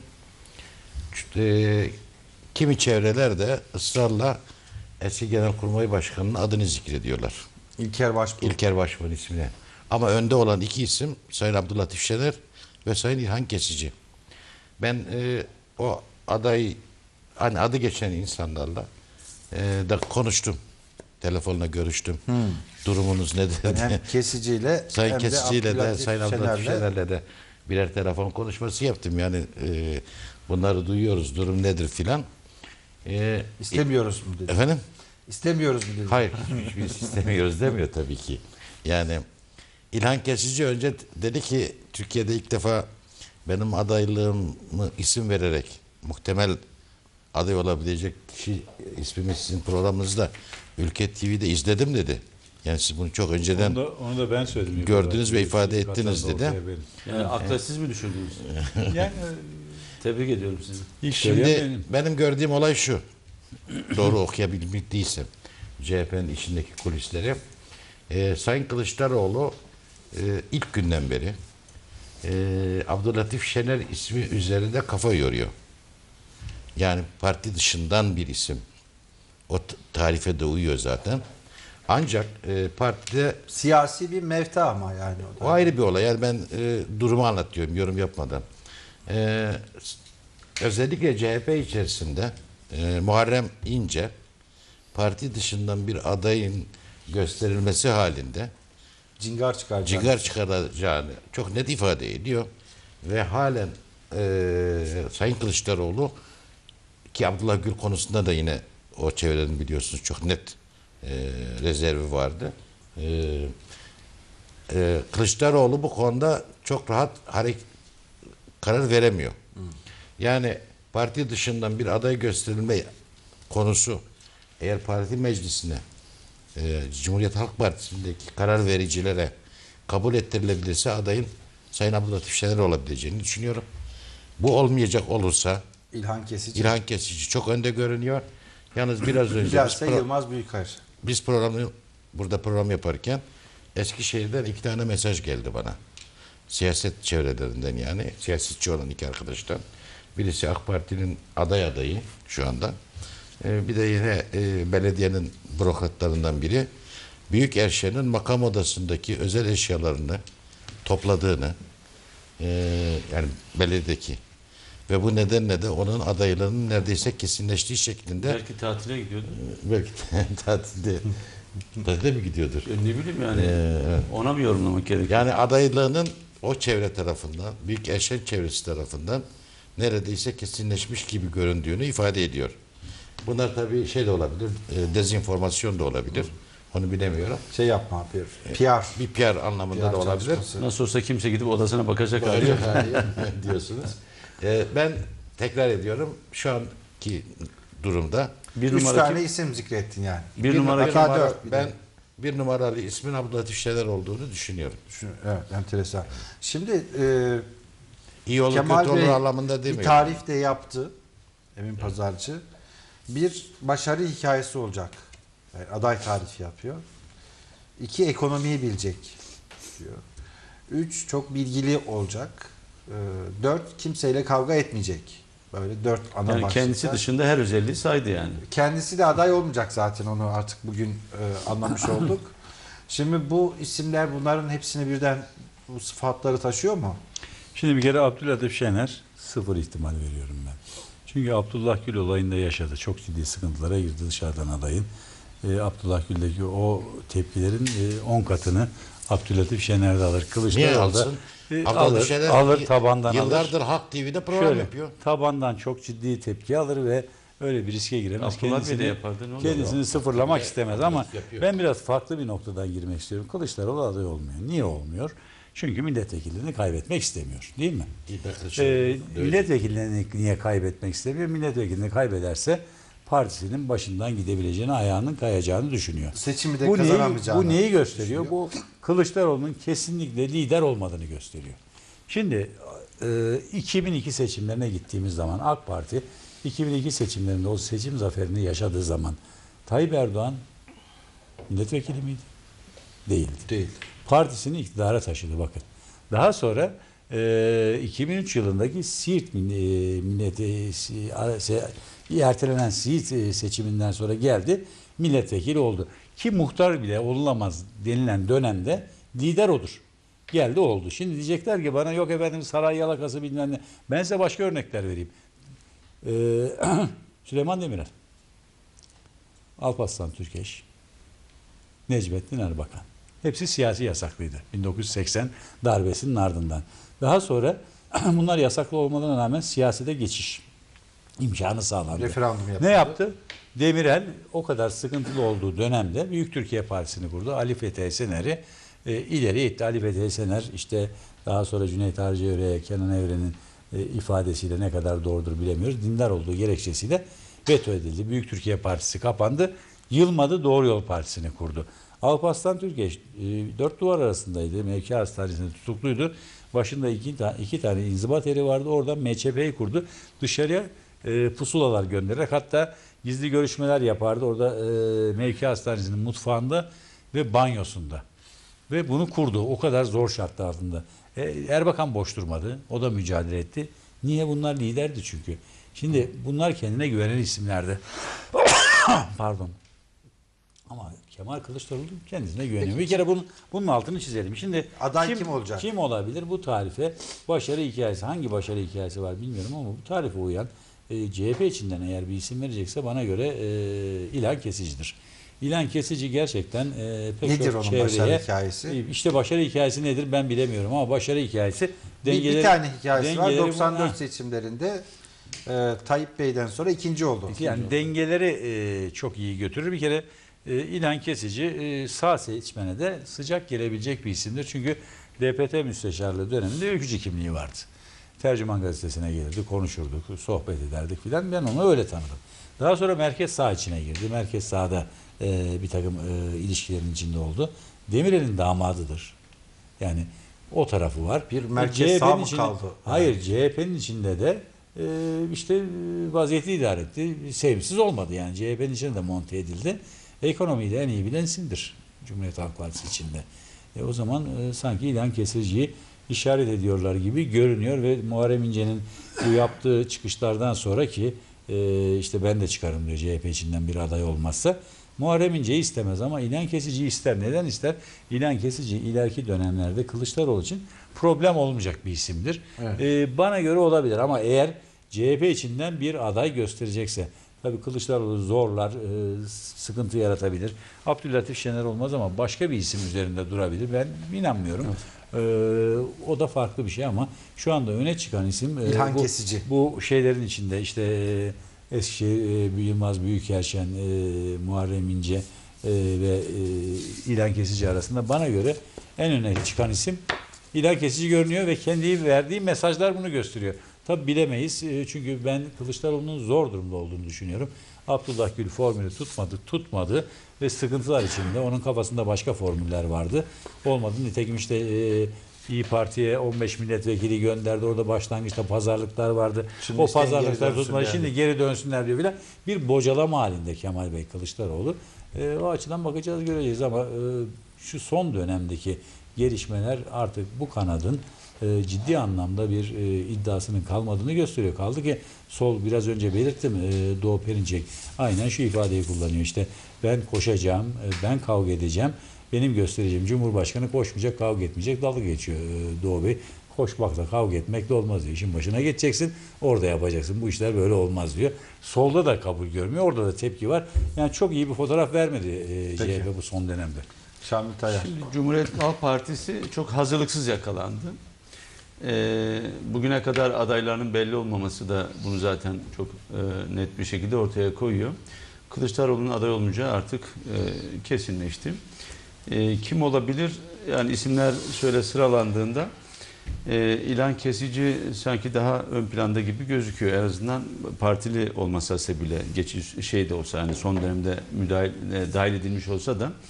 Kimi çevreler de ısrarla eski Genelkurmay Başkanı'nın adını zikrediyorlar. İlker Başbuğ. İlker Başbuğ'un ismine. Ama önde olan iki isim Sayın Abdülatif Şener ve Sayın İlhan Kesici. Ben o aday, hani adı geçen insanlarla da konuştum. Telefonla görüştüm. Durumunuz nedir Hem diye. Kesiciyle Sayın hem Kesici'yle de Abdülatif Sayın Abdülatif Şener'le. Şener'le de birer telefon konuşması yaptım. Yani bunları duyuyoruz, durum nedir filan. İstemiyoruz mu dedi. Efendim? İstemiyoruz mu dedi. Hayır, hiçbir istemiyoruz demiyor tabii ki. Yani İlhan Kesici önce dedi ki Türkiye'de ilk defa benim adaylığımı isim vererek muhtemel aday olabilecek kişi ismimi sizin programınızda Ülke TV'de izledim dedi. Yani siz bunu çok önceden Onu da ben söyledim. gördünüz ve ifade ettiniz Katıldı dedi. ortaya benim. Yani akla siz mi düşürdünüz? Yani Tebrik ediyorum sizi. ilk Şimdi söyleyen benim gördüğüm olay şu. Doğru okuyabildiysem CHP'nin içindeki kulisleri. Sayın Kılıçdaroğlu ilk günden beri Abdülatif Şener ismi üzerinde kafa yoruyor. Yani parti dışından bir isim. O tarife de uyuyor zaten. Ancak partide Siyasi bir mevta ama yani o da. o ayrı bir olay. Yani ben durumu anlatıyorum yorum yapmadan. Özellikle CHP içerisinde Muharrem İnce parti dışından bir adayın gösterilmesi halinde Cingar çıkaracak. cigar çıkaracağını çok net ifade ediyor. Ve halen Sayın Kılıçdaroğlu ki Abdullah Gül konusunda da yine o çevrenin biliyorsunuz çok net rezervi vardı. Kılıçdaroğlu bu konuda çok rahat karar veremiyor. Yani parti dışından bir aday gösterilme konusu eğer parti meclisine Cumhuriyet Halk Partisi'ndeki karar vericilere kabul ettirilebilirse adayın Sayın Abdülatif Şener olabileceğini düşünüyorum. Bu olmayacak olursa İlhan Kesici. İlhan Kesici çok önde görünüyor. Yalnız biraz önce Bilhassa Yılmaz Büyükay. biz burada program yaparken Eskişehir'den 2 tane mesaj geldi bana. Siyaset çevrelerinden, yani siyasetçi olan 2 arkadaştan. Birisi AK Parti'nin adayı şu anda. Bir de yine belediyenin bürokratlarından biri. Büyükerşen'in makam odasındaki özel eşyalarını topladığını, yani belediyedeki ve bu nedenle de onun adaylığının neredeyse kesinleştiği şeklinde. Belki tatile gidiyordu. Belki tatilde mi gidiyordur? Ne bileyim yani. Ona mı yorumlamak gerekiyor? Yani adaylığının o çevre tarafından, Büyükerşen çevresi tarafından neredeyse kesinleşmiş gibi göründüğünü ifade ediyor. Bunlar tabii şey de olabilir, dezenformasyon da olabilir. Onu bilemiyorum. Şey yapma, bir PR. Bir PR anlamında da olabilir. çalışması. Nasıl olsa kimse gidip odasına bakacak hali yok. Hayır diyorsunuz. Ben tekrar ediyorum, şu anki durumda Bir 3 numara tane kim? isim zikrettin yani. Bir numara hatta numara- 4. ben bir numaralı ismin Abdülatif Şener olduğunu düşünüyorum. Evet, enteresan. Şimdi İyi olur Kemal kötü olur Bey anlamında bir demiyorum. tarif de yaptı. Emin Pazarcı. Bir başarı hikayesi olacak. Yani aday tarifi yapıyor. 2 ekonomiyi bilecek diyor. 3 çok bilgili olacak. 4 kimseyle kavga etmeyecek. Böyle 4 ana Yani başlıkta. kendisi dışında her özelliği saydı yani. Kendisi de aday olmayacak zaten, onu artık bugün anlamış olduk. Şimdi bu isimler bunların hepsini birden bu sıfatları taşıyor mu? Şimdi bir kere Abdülatif Şener 0 ihtimal veriyorum ben. Çünkü Abdullah Gül olayında yaşadı. Çok ciddi sıkıntılara girdi dışarıdan adayın. Abdullah Gül'deki o tepkilerin 10 katını Abdülatif Şener'de alır. Niye Kılıçdaroğlu alsın? da Abdülatif Şener alır tabandan yıllardır alır. Halk TV'de program Şöyle, yapıyor. tabandan çok ciddi tepki alır ve öyle bir riske giremez. Abdullah Bey de yapardı, ne olur? Kendisini sıfırlamak istemez ama yapıyor. ben biraz farklı bir noktadan girmek istiyorum. Kılıçdaroğlu aday olmuyor. Niye olmuyor? Çünkü milletvekilliğini kaybetmek istemiyor. Değil mi? Milletvekilliğini niye kaybetmek istemiyor? Milletvekilliğini kaybederse partisinin başından gidebileceğini, ayağının kayacağını düşünüyor. Seçimi de Bu kazanamayacağını bu neyi gösteriyor? düşünüyor. Bu Kılıçdaroğlu'nun kesinlikle lider olmadığını gösteriyor. Şimdi 2002 seçimlerine gittiğimiz zaman AK Parti 2002 seçimlerinde o seçim zaferini yaşadığı zaman Tayyip Erdoğan milletvekili miydi? Değildi. değil. Partisini iktidara taşıdı bakın. Daha sonra 2003 yılındaki Siirt ertelenen Siirt seçiminden sonra geldi, milletvekili oldu. Ki muhtar bile olulamaz denilen dönemde lider odur. Geldi oldu. Şimdi diyecekler ki bana yok efendim saray yalakası bilmem ne. Ben size başka örnekler vereyim. Süleyman Demirel, Alparslan Türkeş, Necmettin Erbakan. Hepsi siyasi yasaklıydı. 1980 darbesinin ardından. Daha sonra bunlar yasaklı olmalarına rağmen siyasete geçiş imkanı sağlandı. Referandum yapıldı. Ne yaptı? Demirel o kadar sıkıntılı olduğu dönemde Büyük Türkiye Partisi'ni kurdu. Ali Fethi Esener'i ileri itti. Ali Fethi Esener işte daha sonra Cüneyt Arcayör'e, Kenan Evren'in ifadesiyle ne kadar doğrudur bilemiyoruz. Dindar olduğu gerekçesiyle veto edildi. Büyük Türkiye Partisi kapandı. Yılmadı Doğru Yol Partisi'ni kurdu. Alparslan Türkeş 4 duvar arasındaydı. Mevki hastanesinde tutukluydu. Başında iki tane inzibat eri vardı. Oradan MÇP'yi kurdu. Dışarıya pusulalar göndererek hatta gizli görüşmeler yapardı. Orada mevki hastanesinin mutfağında ve banyosunda. Ve bunu kurdu. O kadar zor şartlar altında. Erbakan boş durmadı. O da mücadele etti. Niye? Bunlar liderdi çünkü. Şimdi bunlar kendine güvenen isimlerdi. Pardon. Ama Kemal Kılıçdaroğlu kendisine güveniyor. Bir kere bunun altını çizelim. Şimdi Aday kim olacak? Kim olabilir? Bu tarife başarı hikayesi. Hangi başarı hikayesi var bilmiyorum ama bu tarife uyan CHP içinden eğer bir isim verecekse bana göre İlhan Kesici'dir. İlhan Kesici gerçekten pek Nedir çok onun çevreye... başarı hikayesi? İşte başarı hikayesi nedir ben bilemiyorum ama başarı hikayesi Bir tane hikayesi var. dengeleri 94 seçimlerinde Tayyip Bey'den sonra ikinci oldu. yani dengeleri çok iyi götürür. Bir kere İlhan Kesici sağ seçmene de sıcak gelebilecek bir isimdir. Çünkü DPT müsteşarlığı döneminde öykücü kimliği vardı. Tercüman gazetesine gelirdi, konuşurduk, sohbet ederdik filan. Ben onu öyle tanıdım. Daha sonra merkez sağ içine girdi. Merkez sağda bir takım ilişkilerin içinde oldu. Demirel'in damadıdır. Yani o tarafı var. Bir merkez sağ mı içinde, kaldı? hayır, CHP'nin içinde de işte vaziyeti idare etti. Sevimsiz olmadı yani. CHP'nin içinde de monte edildi. Ekonomiyi de en iyi bilen isimdir Cumhuriyet Halk Partisi içinde. O zaman sanki İlhan Kesirci'yi işaret ediyorlar gibi görünüyor ve Muharrem İnce'nin bu yaptığı çıkışlardan sonra ki işte ben de çıkarım diyor CHP içinden bir aday olmazsa. Muharrem İnce'yi istemez ama İlhan Kesici'yi ister. Neden ister? İlhan Kesici ileriki dönemlerde Kılıçdaroğlu için problem olmayacak bir isimdir. Evet. Bana göre olabilir ama eğer CHP içinden bir aday gösterecekse, tabii Kılıçdaroğlu zorlar, sıkıntı yaratabilir. Abdüllatif Şener olmaz ama başka bir isim üzerinde durabilir. Ben inanmıyorum. Evet. O da farklı bir şey ama şu anda öne çıkan isim İlhan Kesici. Bu şeylerin içinde işte Eskişehir Yılmaz Büyükerşen, Muharrem İnce ve İlhan Kesici arasında bana göre en öne çıkan isim İlhan Kesici görünüyor ve kendi verdiği mesajlar bunu gösteriyor. Tabi bilemeyiz çünkü ben Kılıçdaroğlu'nun zor durumda olduğunu düşünüyorum. Abdullah Gül formülü tutmadı ve sıkıntılar içinde. Onun kafasında başka formüller vardı. Olmadı. Nitekim işte İyi Parti'ye 15 milletvekili gönderdi. Orada başlangıçta pazarlıklar vardı. Şimdi o işte pazarlıklar geri tutmadı. dönsünler Şimdi geri dönsünler diyor filan. Bir bocalama halinde Kemal Bey Kılıçdaroğlu. O açıdan bakacağız, göreceğiz ama şu son dönemdeki gelişmeler artık bu kanadın ciddi anlamda bir iddiasının kalmadığını gösteriyor. Kaldı ki sol, biraz önce belirttim, Doğu Perinçek aynen şu ifadeyi kullanıyor. İşte ben koşacağım, ben kavga edeceğim, benim göstereceğim. Cumhurbaşkanı koşmayacak, kavga etmeyecek, dalga geçiyor Doğu Bey. Koşmakla, kavga etmekle olmaz diyor. İşin başına geçeceksin, orada yapacaksın. Bu işler böyle olmaz diyor. Solda da kabul görmüyor, orada da tepki var. Yani çok iyi bir fotoğraf vermedi CHP bu son dönemde. Şamil Tayyar. Şimdi Cumhuriyet Halk Partisi çok hazırlıksız yakalandı. Bugüne kadar adaylarının belli olmaması da bunu zaten çok net bir şekilde ortaya koyuyor. Kılıçdaroğlu'nun aday olmayacağı artık kesinleşti. Kim olabilir? Yani isimler şöyle sıralandığında İlhan Kesici sanki daha ön planda gibi gözüküyor. En azından partili olmasa bile geçiş şey de olsa, yani son dönemde dahil edilmiş olsa da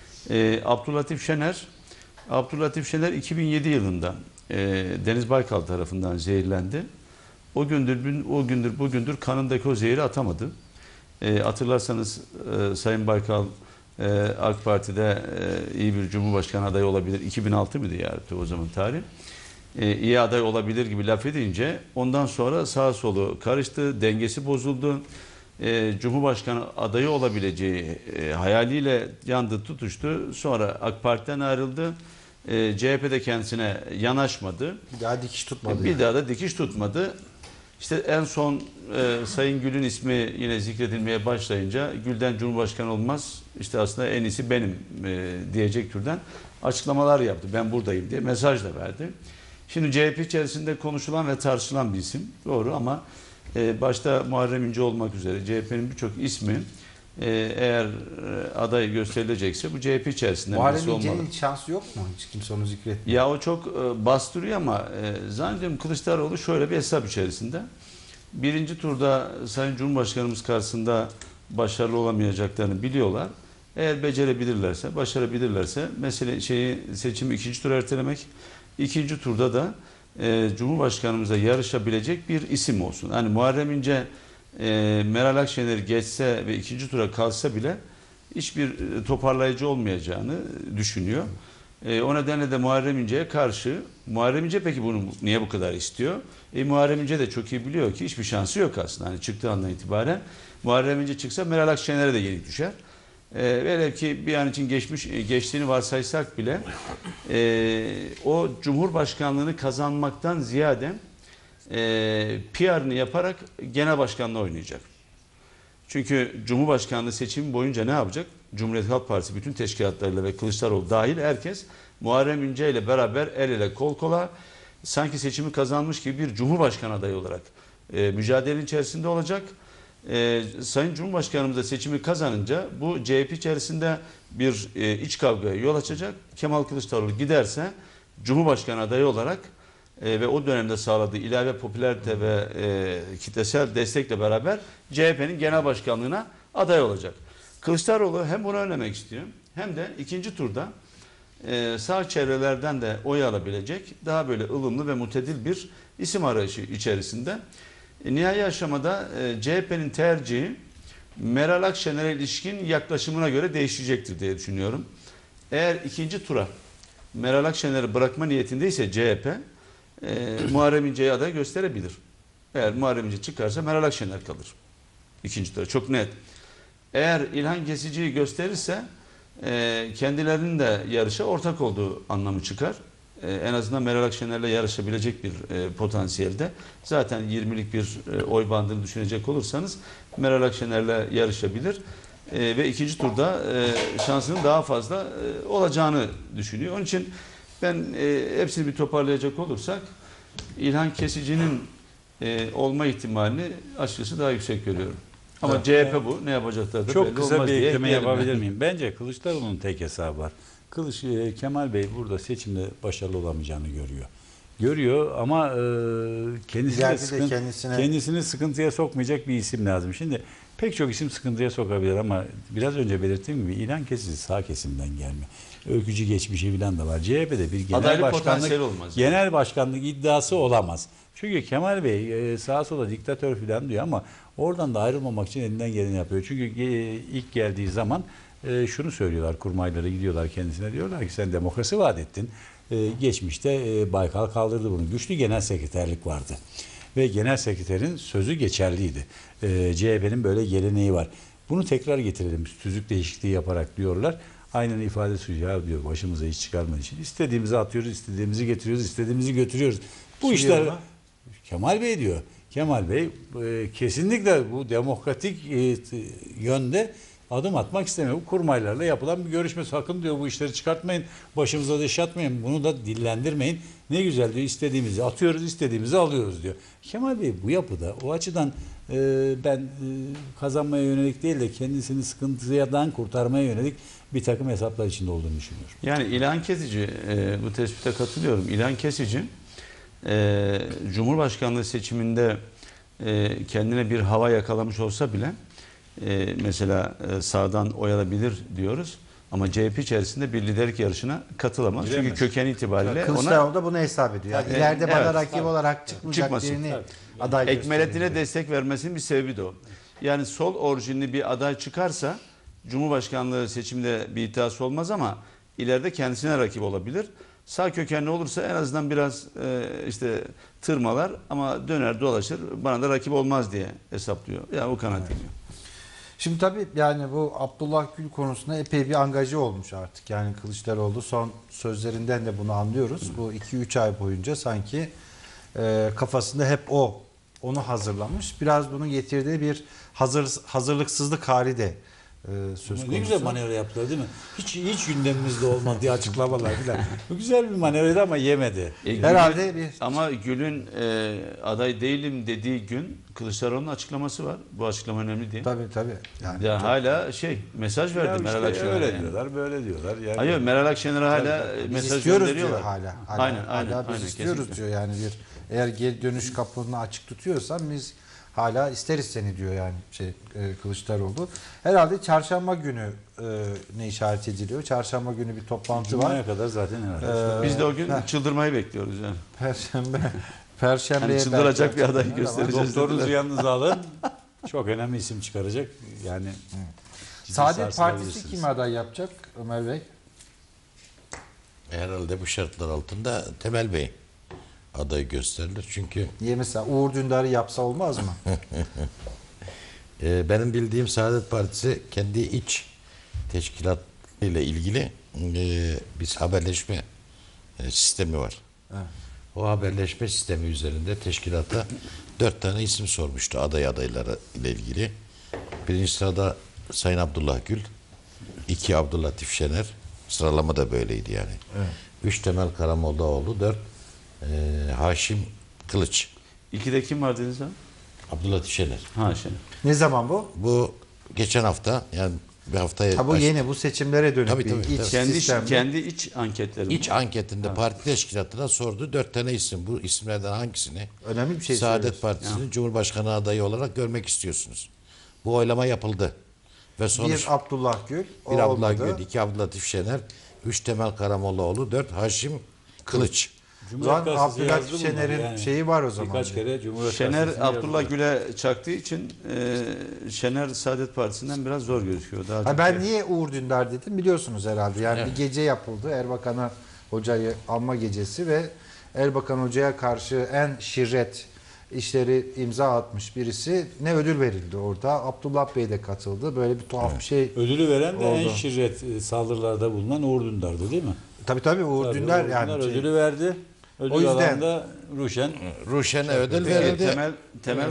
Abdüllatif Şener 2007 yılında Deniz Baykal tarafından zehirlendi. O gündür bugündür kanındaki o zehri atamadı. Hatırlarsanız Sayın Baykal AK Parti'de iyi bir Cumhurbaşkanı adayı olabilir. 2006 mıydı ya o zaman tarih? İyi aday olabilir gibi laf edince ondan sonra sağa solu karıştı, dengesi bozuldu. Cumhurbaşkanı adayı olabileceği hayaliyle yandı, tutuştu. Sonra AK Parti'den ayrıldı. CHP'de kendisine yanaşmadı. Bir daha dikiş tutmadı. Bir daha da dikiş tutmadı. İşte en son Sayın Gül'ün ismi yine zikredilmeye başlayınca Gül'den Cumhurbaşkanı olmaz, İşte aslında en iyisi benim diyecek türden açıklamalar yaptı. Ben buradayım diye mesaj da verdi. Şimdi CHP içerisinde konuşulan ve tartışılan bir isim. Doğru ama başta Muharrem İnce olmak üzere CHP'nin birçok ismi eğer aday gösterilecekse bu CHP içerisinde Muharrem İnce'nin hiç şansı yok mu? Hiç kimse onu zikretmiyor. Ya o çok bastırıyor ama zannediyorum Kılıçdaroğlu şöyle bir hesap içerisinde. Birinci turda Sayın Cumhurbaşkanımız karşısında başarılı olamayacaklarını biliyorlar. Eğer becerebilirlerse, başarabilirlerse seçimi ikinci tura ertelemek, ikinci turda da Cumhurbaşkanımıza yarışabilecek bir isim olsun. Yani Muharrem İnce Meral Akşener geçse ve ikinci tura kalsa bile hiçbir toparlayıcı olmayacağını düşünüyor. O nedenle de Muharrem İnce'ye karşı, Muharrem İnce peki bunu niye bu kadar istiyor? Muharrem İnce de çok iyi biliyor ki hiçbir şansı yok aslında. Hani çıktığı andan itibaren Muharrem İnce çıksa Meral Akşener'e de yenik düşer. Velev ki bir an için geçtiğini varsaysak bile o Cumhurbaşkanlığını kazanmaktan ziyade PR'ını yaparak genel başkanlığı oynayacak. Çünkü Cumhurbaşkanlığı seçimi boyunca ne yapacak? Cumhuriyet Halk Partisi bütün teşkilatlarıyla ve Kılıçdaroğlu dahil herkes Muharrem İnce ile beraber el ele kol kola sanki seçimi kazanmış gibi bir Cumhurbaşkanı adayı olarak mücadelenin içerisinde olacak. Sayın Cumhurbaşkanımız da seçimi kazanınca bu CHP içerisinde bir iç kavgaya yol açacak. Kemal Kılıçdaroğlu giderse Cumhurbaşkanı adayı olarak ve o dönemde sağladığı ilave popülarite ve kitlesel destekle beraber CHP'nin genel başkanlığına aday olacak. Kılıçdaroğlu hem bunu önlemek istiyor hem de ikinci turda sağ çevrelerden de oy alabilecek daha böyle ılımlı ve mutedil bir isim arayışı içerisinde. Nihai aşamada CHP'nin tercihi Meral Akşener'e ilişkin yaklaşımına göre değişecektir diye düşünüyorum. Eğer ikinci tura Meral Akşener'i bırakma niyetindeyse CHP Muharrem İnce'yi aday gösterebilir. Eğer Muharrem İnce çıkarsa Meral Akşener kalır. İkinci tura çok net. Eğer İlhan Kesici'yi gösterirse kendilerinin de yarışa ortak olduğu anlamı çıkar. En azından Meral Akşener'le yarışabilecek bir potansiyelde. Zaten 20'lik bir oy bandını düşünecek olursanız Meral Akşener'le yarışabilir. Ve ikinci turda şansının daha fazla olacağını düşünüyor. Onun için ben hepsini bir toparlayacak olursak İlhan Kesici'nin olma ihtimalini açıkçası daha yüksek görüyorum. Ama Evet. CHP bu. Ne yapacaklar da Çok belli kısa olmaz bir diye ekleme ekleyelim yapabilir yani. miyim? Bence Kılıçdaroğlu'nun tek hesabı var. Kemal Bey burada seçimde başarılı olamayacağını görüyor. Görüyor ama İleride de kendisini sıkıntıya sokmayacak bir isim lazım. Şimdi pek çok isim sıkıntıya sokabilir ama biraz önce belirttiğim gibi İlhan Kesici sağ kesimden gelme. Öykücü geçmişi falan da var. CHP'de bir Adaylık potansiyeli olmaz yani. genel başkanlık iddiası olamaz. Çünkü Kemal Bey sağa sola diktatör falan diyor ama oradan da ayrılmamak için elinden geleni yapıyor. Çünkü ilk geldiği zaman şunu söylüyorlar, kurmaylara gidiyorlar kendisine, diyorlar ki sen demokrasi vaat ettin. Geçmişte Baykal kaldırdı bunu. Güçlü genel sekreterlik vardı. Ve genel sekreterin sözü geçerliydi. CHP'nin böyle geleneği var. Bunu tekrar getirelim. Tüzük değişikliği yaparak diyorlar. Aynen ifadesi ya diyor, başımıza iş çıkarmak için. İstediğimizi atıyoruz, istediğimizi getiriyoruz, istediğimizi götürüyoruz. Bu işler ama. Kemal Bey diyor. Kemal Bey kesinlikle bu demokratik yönde adım atmak istemiyor. Bu kurmaylarla yapılan bir görüşme. Sakın diyor bu işleri çıkartmayın. Başımıza da iş atmayın. Bunu da dillendirmeyin. Ne güzel diyor, istediğimizi atıyoruz, istediğimizi alıyoruz diyor. Kemal Bey bu yapıda. O açıdan ben kazanmaya yönelik değil de kendisini sıkıntıdan kurtarmaya yönelik bir takım hesaplar içinde olduğunu düşünüyorum. Yani İlhan Kesici, bu tespite katılıyorum. İlhan Kesici Cumhurbaşkanlığı seçiminde kendine bir hava yakalamış olsa bile mesela sağdan oy alabilir diyoruz. Ama CHP içerisinde bir liderlik yarışına katılamaz. Giremez. Çünkü köken itibariyle ona Kılıçdaroğlu da bunu hesap ediyor. Yani Tabii. ileride bana Evet. rakip olarak çıkmayacak Çıkmasın. birini Tabii. aday Ekmelettin'e gösteriyor. destek vermesinin bir sebebi de o. Yani sol orijinli bir aday çıkarsa Cumhurbaşkanlığı seçiminde bir iddiası olmaz ama ileride kendisine rakip olabilir. Sağ kökenli olursa en azından biraz işte tırmalar ama döner dolaşır, bana da rakip olmaz diye hesaplıyor. Yani o kanaatim. Şimdi tabii yani bu Abdullah Gül konusunda epey bir angaje olmuş artık. Yani Kılıçdaroğlu son sözlerinden de bunu anlıyoruz. Bu 2-3 ay boyunca sanki kafasında hep onu hazırlamış. Biraz bunun getirdiği bir hazırlıksızlık hali de söz konusu. Ne güzel manevra yaptılar değil mi? Hiç gündemimizde olmadı diye açıklamalar filan. Bu güzel bir manevraydı ama yemedi. Herhalde bir Ama Gül'ün aday değilim dediği gün Kılıçdaroğlu'nun açıklaması var. Bu açıklama önemli diye. tabii. Yani Ya hala mesaj verdi Ya Meral işte Akşener'e. öyle yani. diyorlar, böyle diyorlar. Yani Hayır, Meral Akşener'e hala biz mesaj istiyoruz gönderiyorlar. diyor hala. Aynen, Hala biz aynen, istiyoruz kesinlikle. diyor yani eğer geri dönüş kapını açık tutuyorsan biz hala isteriz seni diyor yani Kılıçdaroğlu. Herhalde çarşamba günü ne işaret ediliyor? Çarşamba günü bir toplantı var. Cuma'ya kadar zaten herhalde. Biz de o gün çıldırmayı bekliyoruz yani. Perşembeye Yani çıldıracak bir aday belki- göstereceğiz. Doktorunuzu dediler. yanınıza alın. Çok önemli isim çıkaracak. Yani ciddi Saadet Partisi sarsılabilirsiniz. kim aday yapacak Ömer Bey? Herhalde bu şartlar altında Temel Bey aday gösterilir. Çünkü Niye mesela Uğur Dündar'ı yapsa olmaz mı? benim bildiğim Saadet Partisi kendi iç teşkilatıyla ilgili bir haberleşme sistemi var. Evet. O haberleşme sistemi üzerinde teşkilata 4 tane isim sormuştu adayları ile ilgili. Birinci sırada Sayın Abdullah Gül, 2 Abdüllatif Şener, sıralama da böyleydi yani. Evet. 3 Temel Karamollaoğlu, 4 Haşim Kılıç, 2'de kim var dediniz ha? Abdüllatif Şener. Ha şey. Ne zaman bu? Bu geçen hafta yani bir haftaya Ha, bu açtı. yeni, bu seçimlere dönük Tabii, bir tabii, iç tabii. sistem. Kendi iç anketleri. İç anketinde parti teşkilatına sordu. 4 tane isim. Bu isimlerden hangisini Önemli bir şey Saadet söylüyorsun. Partisi'nin Cumhurbaşkanı adayı olarak görmek istiyorsunuz? Bu oylama yapıldı. Ve sonuç Bir Abdullah Gül, o bir Abdullah olmadı. Gül, 2 Abdülatif Şener, 3 Temel Karamollaoğlu, 4 Haşim Kılıç. O zaman Gazetesi Abdülhatif yazdı bunları Şener'in yani. şeyi var o zaman. Birkaç kere Cumhuriyet Şener Gazetesi'ne Abdullah yazdılar. Gül'e çaktığı için Şener Saadet Partisi'nden biraz zor gözüküyor. Daha Ha, çok ben niye Uğur Dündar dedim biliyorsunuz herhalde. Yani Evet. bir gece yapıldı. Erbakan'a hocayı anma gecesi ve Erbakan Hoca'ya karşı en şirret işleri imza atmış birisi ne ödül verildi orada. Abdullah Bey de katıldı. Böyle bir tuhaf bir şey. Ödülü veren de en Oldu. şirret saldırılarda bulunan Uğur Dündar'dı değil mi? Tabii Uğur Tabii, Dündar Uğur yani. Dündar şey- ödülü verdi. Ödül O yüzden- alan da Ruşen. Ruşen'e ödül Peki, verildi. Temel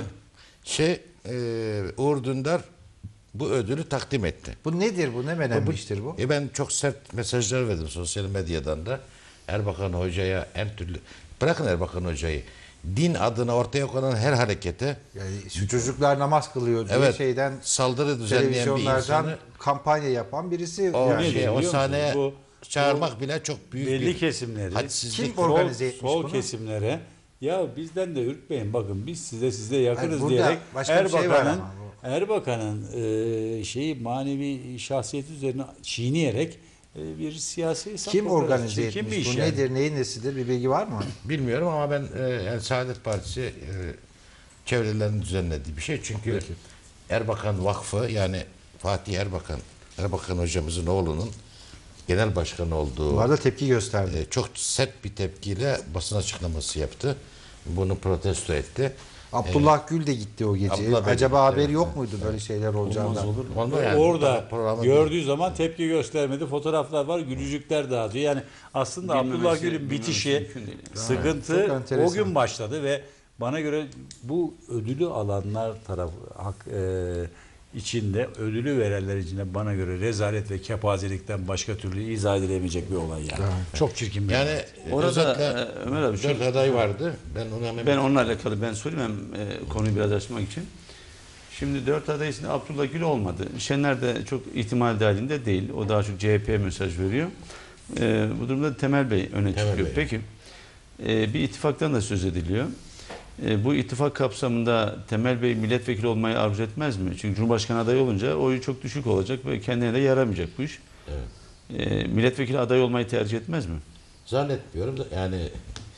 Uğur Dündar bu ödülü takdim etti. Bu nedir bu? Ne önemlidir bu? Ben çok sert mesajlar verdim sosyal medyadan da. Erbakan Hoca'ya en türlü... Bırakın Erbakan Hoca'yı. Din adına ortaya konan her harekete Yani şu çocuklar namaz kılıyor diye evet şeyden saldırı düzenleyen bir televizyonlardan insanı kampanya yapan birisi. o, yani nedir o biliyor sahneye musunuz? çağırmak bile çok büyük Belli bir kesimleri, hadsizlik. Kim organize etmiş sol bunu? kesimlere ya bizden de ürkmeyin bakın biz size yakınız Hayır, burada diyerek başka bir şey var ama Erbakan'ın şeyi manevi şahsiyeti üzerine çiğneyerek bir siyasi hesap Kim operasyonu, organize çirkin bir etmiş? iş Bu yani. nedir? Neyin nesidir? Bir bilgi var mı? Bilmiyorum ama ben yani Saadet Partisi çevrelerinin düzenlediği bir şey. Çünkü Erbakan Vakfı yani Fatih Erbakan hocamızın oğlunun genel başkanı olduğu Bu arada tepki gösterdi. çok sert bir tepkiyle basın açıklaması yaptı. Bunu protesto etti. Abdullah Gül de gitti o gece. Abdullah Bey de Acaba gitti, haberi evet. yok muydu böyle şeyler olacağından? Onda yani Orada programı gördüğü zaman tepki göstermedi. Fotoğraflar var, gülücükler dağıtıyor. Yani aslında Abdullah Gül'ün bitişi mümkün değil. sıkıntı Çok enteresan. o gün başladı ve bana göre bu ödülü alanlar tarafı içinde ödülü verenler içinde bana göre rezalet ve kepazelikten başka türlü izah edilemeyecek bir olay yani. Çok çirkin bir olay. yani Orada özellikle Ömer abi 4 aday vardı. Ben ona hemen ben onunla alakalı ben sorayım hem konuyu biraz açmak için. Şimdi 4 aday içinde Abdullah Gül olmadı. Şener de çok ihtimal dahilinde değil. O daha çok CHP'ye mesaj veriyor. Bu durumda Temel Bey öne Temel çıkıyor. Bey. Peki bir ittifaktan da söz ediliyor. Bu ittifak kapsamında Temel Bey milletvekili olmayı arzu etmez mi? Çünkü Cumhurbaşkanı adayı olunca oyu çok düşük olacak ve kendine de yaramayacak bu iş. Milletvekili adayı olmayı tercih etmez mi? zannetmiyorum da yani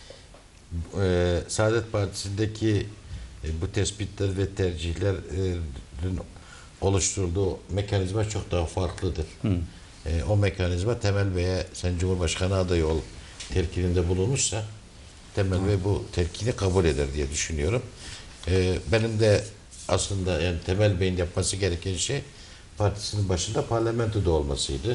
Saadet Partisi'ndeki bu tespitler ve tercihlerin oluşturduğu mekanizma çok daha farklıdır. O mekanizma Temel Bey'e sen Cumhurbaşkanı adayı ol telkininde bulunmuşsa Temel Bey bu telkini kabul eder diye düşünüyorum. Benim de aslında yani Temel Bey'in yapması gereken şey partisinin başında parlamentoda olmasıydı.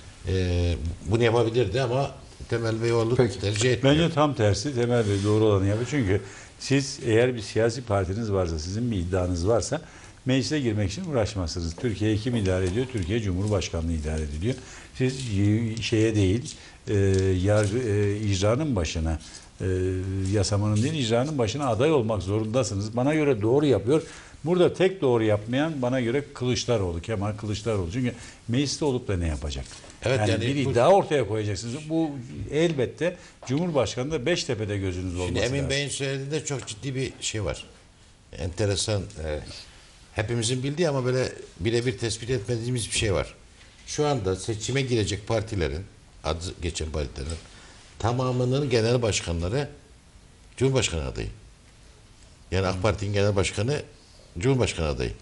Bunu yapabilirdi ama Temel Bey onu Peki. tercih etmiyor. Bence tam tersi Temel Bey doğru olanı yapıyor. Çünkü siz eğer bir siyasi partiniz varsa, sizin bir iddianız varsa meclise girmek için uğraşmazsınız. Türkiye'yi kim idare ediyor? Türkiye Cumhurbaşkanlığı idare ediliyor. Siz şeye değil, icranın başına, yasamanın değil icranın başına aday olmak zorundasınız. Bana göre doğru yapıyor. Burada tek doğru yapmayan bana göre Kılıçdaroğlu, Kemal Kılıçdaroğlu. Çünkü mecliste olup da ne yapacak? Evet, yani yani bir bu- iddia ortaya koyacaksınız. Bu elbette Cumhurbaşkanı'nda Beştepe'de gözünüz olması Şimdi Emin lazım. Bey'in söylediğinde çok ciddi bir şey var. Enteresan, hepimizin bildiği ama böyle birebir tespit etmediğimiz bir şey var. Şu anda seçime girecek partilerin, adı geçen partilerin tamamının genel başkanları Cumhurbaşkanı adayı. Yani AK Parti'nin genel başkanı Cumhurbaşkanı adayı.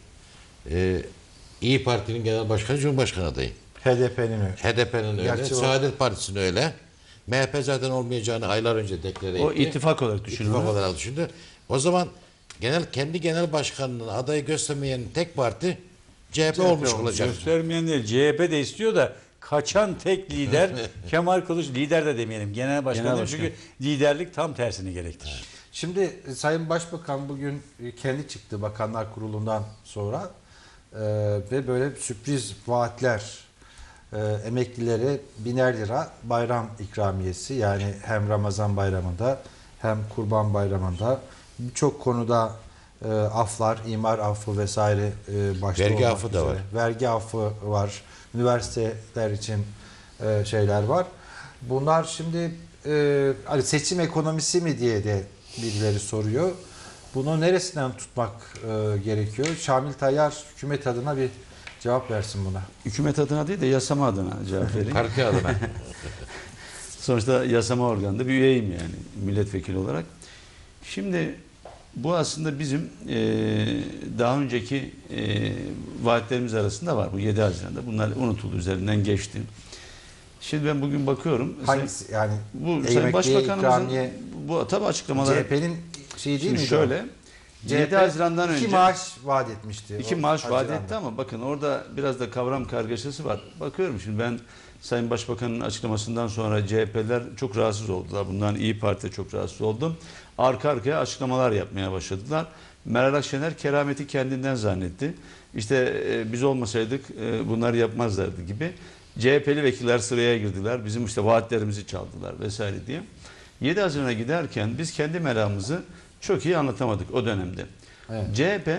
İyi Parti'nin genel başkanı Cumhurbaşkanı adayı. HDP'nin öyle. HDP'nin öyle, Gerçi o- Saadet Partisi'nin öyle. MHP zaten olmayacağını aylar önce deklare etti. O ittifak olarak düşünün. İttifak olarak düşündü. O zaman kendi genel başkanının adayı göstermeyen tek parti CHP olmuş olacak. Göstermeyen değil. CHP de istiyor da kaçan tek lider Kemal Kılıç, lider de demeyelim genel başkan, Genel değil, başkan. çünkü liderlik tam tersini gerektirir. Şimdi Sayın Başbakan bugün kendi çıktı Bakanlar Kurulu'ndan sonra ve böyle sürpriz vaatler, emeklilere 1.000'er lira bayram ikramiyesi, yani hem Ramazan bayramında hem Kurban bayramında birçok konuda aflar, imar affı vesaire başta Vergi olmak affı da üzere. var. Vergi affı var. Üniversiteler için şeyler var. Bunlar şimdi hani seçim ekonomisi mi diye de birileri soruyor. Bunu neresinden tutmak gerekiyor? Şamil Tayyar hükümet adına bir cevap versin buna. Hükümet adına değil de yasama adına cevap vereyim. Parti adına. Sonuçta yasama organında bir üyeyim yani milletvekili olarak. Şimdi bu aslında bizim daha önceki vaatlerimiz arasında var. Bu 7 Haziran'da. Bunlar unutuldu, üzerinden geçti. Şimdi ben bugün bakıyorum. Hangisi yani? Bu Sayın Emekliye, Başbakanımızın ikramiye, bu tabi açıklamaları. CHP'nin şeyi değil Şimdi mi? şöyle. 7 Haziran'dan önce 2 maaş vaat etmişti. 2 o maaş vaat Haziran'da. etti ama bakın orada biraz da kavram kargaşası var. Bakıyorum şimdi ben Sayın Başbakan'ın açıklamasından sonra CHP'ler çok rahatsız oldular. Bundan İyi Parti çok rahatsız oldu. Arka arkaya açıklamalar yapmaya başladılar. Meral Akşener kerameti kendinden zannetti. İşte biz olmasaydık bunları yapmazlardı gibi. CHP'li vekiller sıraya girdiler. Bizim işte vaatlerimizi çaldılar vesaire diye. 7 Haziran'a giderken biz kendi meramımızı çok iyi anlatamadık o dönemde. Evet. CHP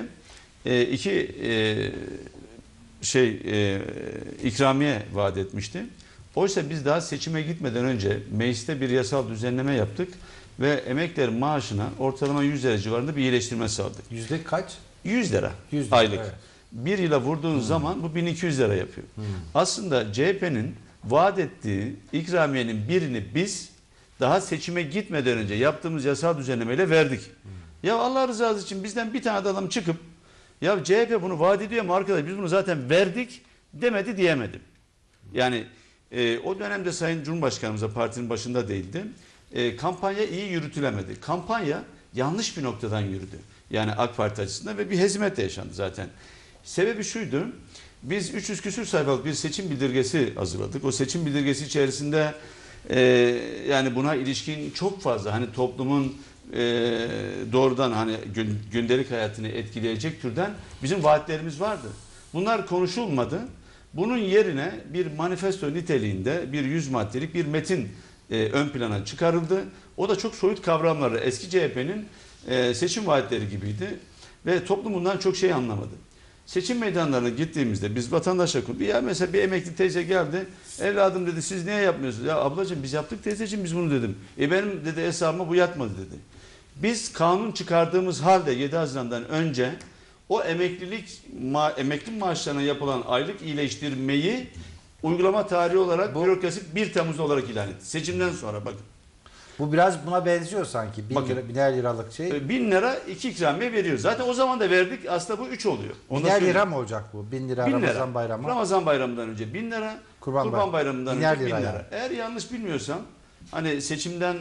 ikramiye vaat etmişti. Oysa biz daha seçime gitmeden önce mecliste bir yasal düzenleme yaptık ve emeklilerin maaşına ortalama 100 lira civarında bir iyileştirme sağladık. Yüzde kaç? 100 lira 100 lira, aylık. evet. Bir yıla vurduğun zaman bu 1200 lira yapıyor. Aslında CHP'nin vaat ettiği ikramiyenin birini biz daha seçime gitmeden önce yaptığımız yasal düzenlemeyle verdik. Ya Allah rızası için bizden bir tane adam çıkıp ya CHP bunu vaat ediyor mu arkadaş biz bunu zaten verdik demedi diyemedim. Yani o dönemde Sayın Cumhurbaşkanımız da partinin başında değildi. Kampanya iyi yürütülemedi. Kampanya yanlış bir noktadan yürüdü. Yani AK Parti açısından ve bir hezimet de yaşandı zaten. Sebebi şuydu. Biz 300 küsür sayfalık bir seçim bildirgesi hazırladık. O seçim bildirgesi içerisinde yani buna ilişkin çok fazla hani toplumun doğrudan hani gündelik hayatını etkileyecek türden bizim vaatlerimiz vardı. Bunlar konuşulmadı. Bunun yerine bir manifesto niteliğinde bir 100 maddelik bir metin ön plana çıkarıldı. O da çok soyut kavramları eski CHP'nin seçim vaatleri gibiydi ve toplum bundan çok şey anlamadı. Seçim meydanlarına gittiğimizde biz vatandaşla ya mesela bir emekli teyze geldi. Evladım dedi siz niye yapmıyorsunuz? Ya ablacığım biz yaptık teyzeciğim biz bunu dedim. Benim dedi hesabıma bu yatmadı dedi. Biz kanun çıkardığımız halde 7 Haziran'dan önce o emekli maaşlarına yapılan aylık iyileştirmeyi uygulama tarihi olarak bürokrasi 1 Temmuz olarak ilan etti. Seçimden sonra bakın. Bu biraz buna benziyor sanki. 1000 liralık şey. 1000 lira 2 ikramiye veriyoruz. Zaten o zaman da verdik. Aslında bu 3 oluyor. 1000 lira mı olacak bu? 1000 lira 1000 Ramazan bayramı. Ramazan bayramından önce 1000 lira. Kurban bayramından önce 1000 lira. Yani. Eğer yanlış bilmiyorsam hani seçim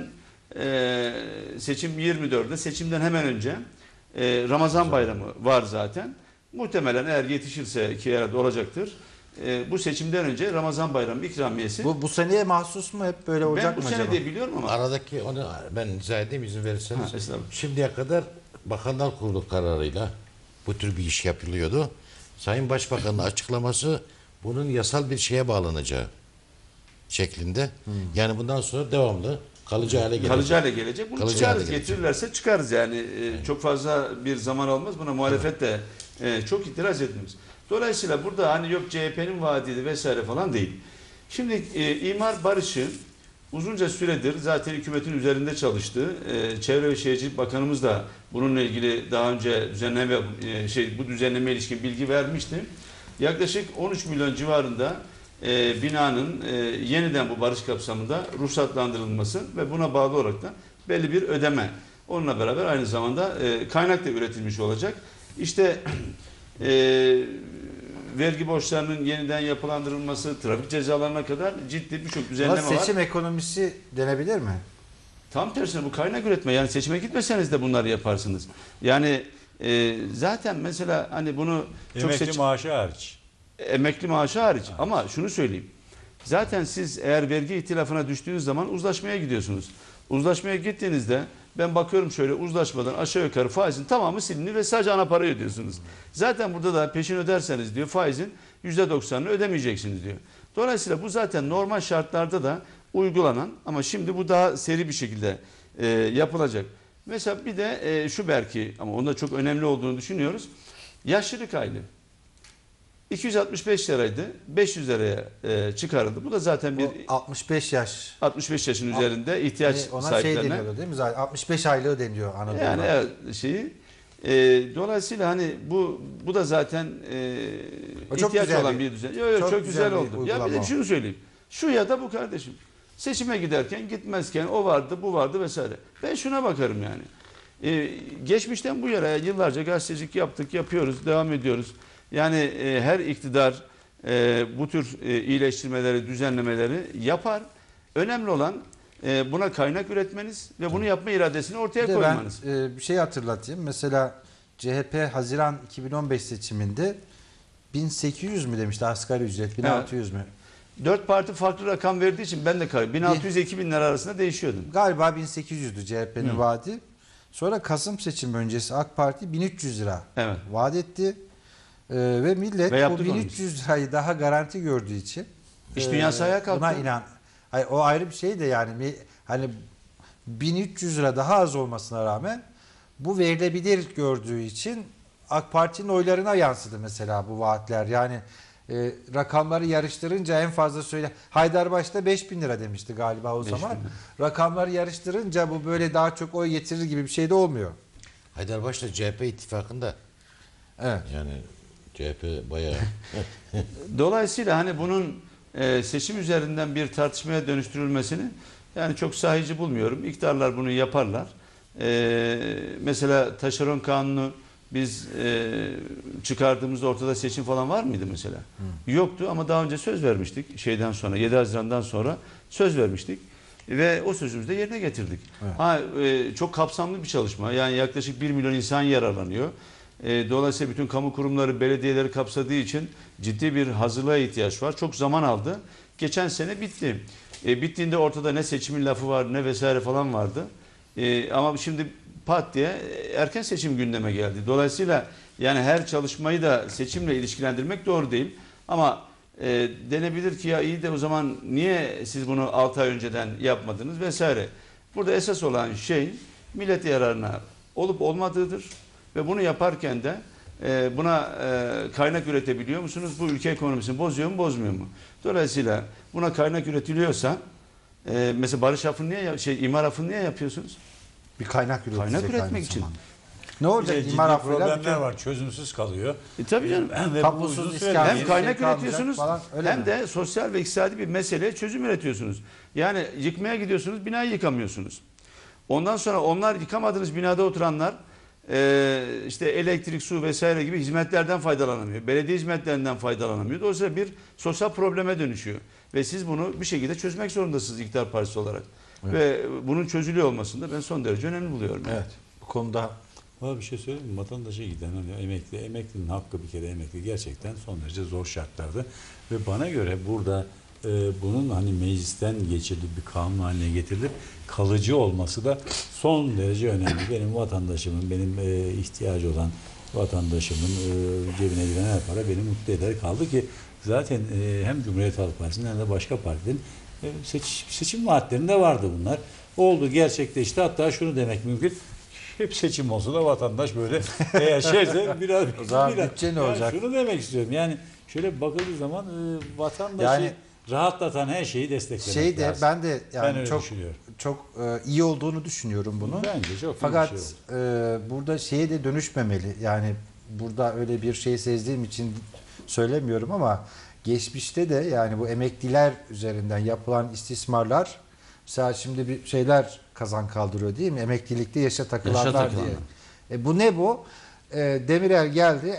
24'de seçimden hemen önce Ramazan bayramı var zaten. Muhtemelen eğer yetişirse ki herhalde olacaktır. Bu seçimden önce Ramazan bayramı ikramiyesi. Bu seneye mahsus mu? Hep böyle olacak mı acaba? Ben bu sene diye biliyorum ama. Aradaki onu ben izah edeyim izin verirseniz. Estağfurullah. Şimdiye kadar Bakanlar Kurulu kararıyla bu tür bir iş yapılıyordu. Sayın Başbakan'ın açıklaması bunun yasal bir şeye bağlanacağı şeklinde. Yani bundan sonra devamlı kalıcı hale gelecek. Kalıcı hale gelecek. Bunu Kalıcı çıkarız. hale gelecek. Getirirlerse çıkarız yani. Çok fazla bir zaman almaz. Buna muhalefet de çok itiraz etmemiz. Dolayısıyla burada hani yok CHP'nin vaadiydi vesaire falan değil. Şimdi imar barışı uzunca süredir zaten hükümetin üzerinde çalıştı. Çevre ve Şehircilik Bakanımız da bununla ilgili daha önce bu düzenleme ilişkin bilgi vermişti. Yaklaşık 13 milyon civarında binanın yeniden bu barış kapsamında ruhsatlandırılması ve buna bağlı olarak da belli bir ödeme. Onunla beraber aynı zamanda kaynak da üretilmiş olacak. İşte vergi borçlarının yeniden yapılandırılması, trafik cezalarına kadar ciddi birçok düzenleme var. Seçim ekonomisi denebilir mi? Tam tersine bu kaynak üretme. Yani seçime gitmeseniz de bunları yaparsınız. Yani zaten mesela hani bunu emekli maaşı hariç. Emekli maaşı hariç. Ama şunu söyleyeyim. Zaten siz eğer vergi ihtilafına düştüğünüz zaman uzlaşmaya gidiyorsunuz. Uzlaşmaya gittiğinizde ben bakıyorum şöyle uzlaşmadan aşağı yukarı faizin tamamı silinir ve sadece ana parayı ödüyorsunuz. Zaten burada da peşin öderseniz diyor faizin %90'ını ödemeyeceksiniz diyor. Dolayısıyla bu zaten normal şartlarda da uygulanan ama şimdi bu daha seri bir şekilde yapılacak. Mesela bir de şu belki, ama onda çok önemli olduğunu düşünüyoruz. Yaşlılık aylığı. 265 liraydı. 500 liraya çıkarıldı. Bu da zaten bir O 65 yaş. 65 yaşın üzerinde ihtiyaç Ona şey sahiplerine. deniyordu değil mi zaten? 65 aylığı deniliyor Anadolu'da. Yani evet, şeyi. Dolayısıyla hani bu da zaten O çok ihtiyaç güzel olan bir- bir düzen. Yok, çok çok güzel güzel bir oldu. Ya bir uygulama de o. şunu söyleyeyim. Şu ya da bu kardeşim. Seçime giderken gitmezken o vardı, bu vardı vesaire. Ben şuna bakarım yani. Geçmişten bu yana yıllarca gazetecilik yaptık, yapıyoruz, devam ediyoruz. Yani her iktidar bu tür iyileştirmeleri, düzenlemeleri yapar. Önemli olan buna kaynak üretmeniz ve bunu yapma iradesini ortaya Bir de koymanız. ben bir şey hatırlatayım. Mesela CHP Haziran 2015 seçiminde 1800 mü demişti asgari ücret, 1600 mü? 4 parti farklı rakam verdiği için ben de 1600 ile 2000 lira arasında değişiyordum. Galiba 1800'dü CHP'nin vaadi. Sonra Kasım seçim öncesi AK Parti 1300 lira Evet. vaat etti. Ve millet Ve bu yaptık onu 1300 lirayı daha garanti gördüğü için İş dünyası ayağa kalktı. buna inan. Hayır, o ayrı bir şey de yani hani 1300 lira daha az olmasına rağmen bu verilebilir gördüğü için AK Parti'nin oylarına yansıdı mesela bu vaatler. Yani rakamları yarıştırınca en fazla Haydarbaş'ta 5000 lira demişti galiba o 5000 zaman. lira. Rakamları yarıştırınca bu böyle daha çok oy getirir gibi bir şey de olmuyor. Haydarbaş'la CHP ittifakında. Evet. Yani CHP bayağı. Dolayısıyla hani bunun seçim üzerinden bir tartışmaya dönüştürülmesini yani çok sahici bulmuyorum. İktidarlar bunu yaparlar. Mesela taşeron kanunu biz çıkardığımızda ortada seçim falan var mıydı mesela? Yoktu ama daha önce söz vermiştik. Şeyden sonra 7 Haziran'dan sonra söz vermiştik. Ve o sözümüzü de yerine getirdik. Evet. Çok kapsamlı bir çalışma. Yani yaklaşık 1 milyon insan yararlanıyor. Dolayısıyla bütün kamu kurumları, belediyeleri kapsadığı için ciddi bir hazırlığa ihtiyaç var. Çok zaman aldı. Geçen sene bitti. Bittiğinde ortada ne seçimin lafı var ne vesaire falan vardı. Ama şimdi pat diye erken seçim gündeme geldi. Dolayısıyla yani her çalışmayı da seçimle ilişkilendirmek doğru değil. Ama denebilir ki ya iyi de o zaman niye siz bunu 6 ay önceden yapmadınız vesaire. Burada esas olan şey millet yararına olup olmadığıdır. Ve bunu yaparken de buna kaynak üretebiliyor musunuz? Bu ülke ekonomisini bozuyor mu, bozmuyor mu? Dolayısıyla buna kaynak üretiliyorsa mesela barış affını imar affını niye yapıyorsunuz? Bir kaynak üretecek. Kaynak üretmek aynı için. zamanda. Ne olacak Ciddi imar affıyla? problemler var. Çözümsüz kalıyor. Tabii canım. Ve bu Kapusuz uzun iskan- süre- Hem kaynak kalmayacak üretiyorsunuz falan, öyle hem mi? de sosyal ve iktisadi bir meseleye çözüm üretiyorsunuz. Yani yıkmaya gidiyorsunuz, binayı yıkamıyorsunuz. Ondan sonra onlar yıkamadığınız binada oturanlar işte elektrik, su vesaire gibi hizmetlerden faydalanamıyor. Belediye hizmetlerinden faydalanamıyor. Dolayısıyla bir sosyal probleme dönüşüyor. Ve siz bunu bir şekilde çözmek zorundasınız iktidar partisi olarak. Evet. Ve bunun çözülüyor olmasını da ben son derece önemli buluyorum. Evet. Bu konuda Valla bir şey söyleyeyim mi? Vatandaşa giden hani emeklinin hakkı bir kere emekli gerçekten son derece zor şartlarda ve bana göre burada bunun hani meclisten geçirilip bir kanun haline getirilip kalıcı olması da son derece önemli. Benim vatandaşımın, benim ihtiyacı olan vatandaşımın cebine giren her para beni mutlu eder. Kaldı ki zaten hem Cumhuriyet Halk Partisi'nin hem de başka partilerin seçim vaatlerinde vardı bunlar. Oldu, gerçekleşti. Hatta şunu demek mümkün. Hep seçim olsa da vatandaş böyle eğer şeyse biraz O zaman bütçe ne olacak? Şunu demek istiyorum. Yani şöyle bakıldığı zaman vatandaşı Yani rahatlatan her şeyi desteklemek şey de lazım. ben de Ben yani öyle çok düşünüyorum. çok iyi olduğunu düşünüyorum bunun. Bence çok iyi Fakat bir şey burada şeye de dönüşmemeli. Yani burada öyle bir şey sezdiğim için söylemiyorum ama geçmişte de yani bu emekliler üzerinden yapılan istismarlar mesela şimdi bir şeyler kazan kaldırıyor değil mi? Emeklilikte yaşa takılanlar diye. Bu ne bu? Demirel geldi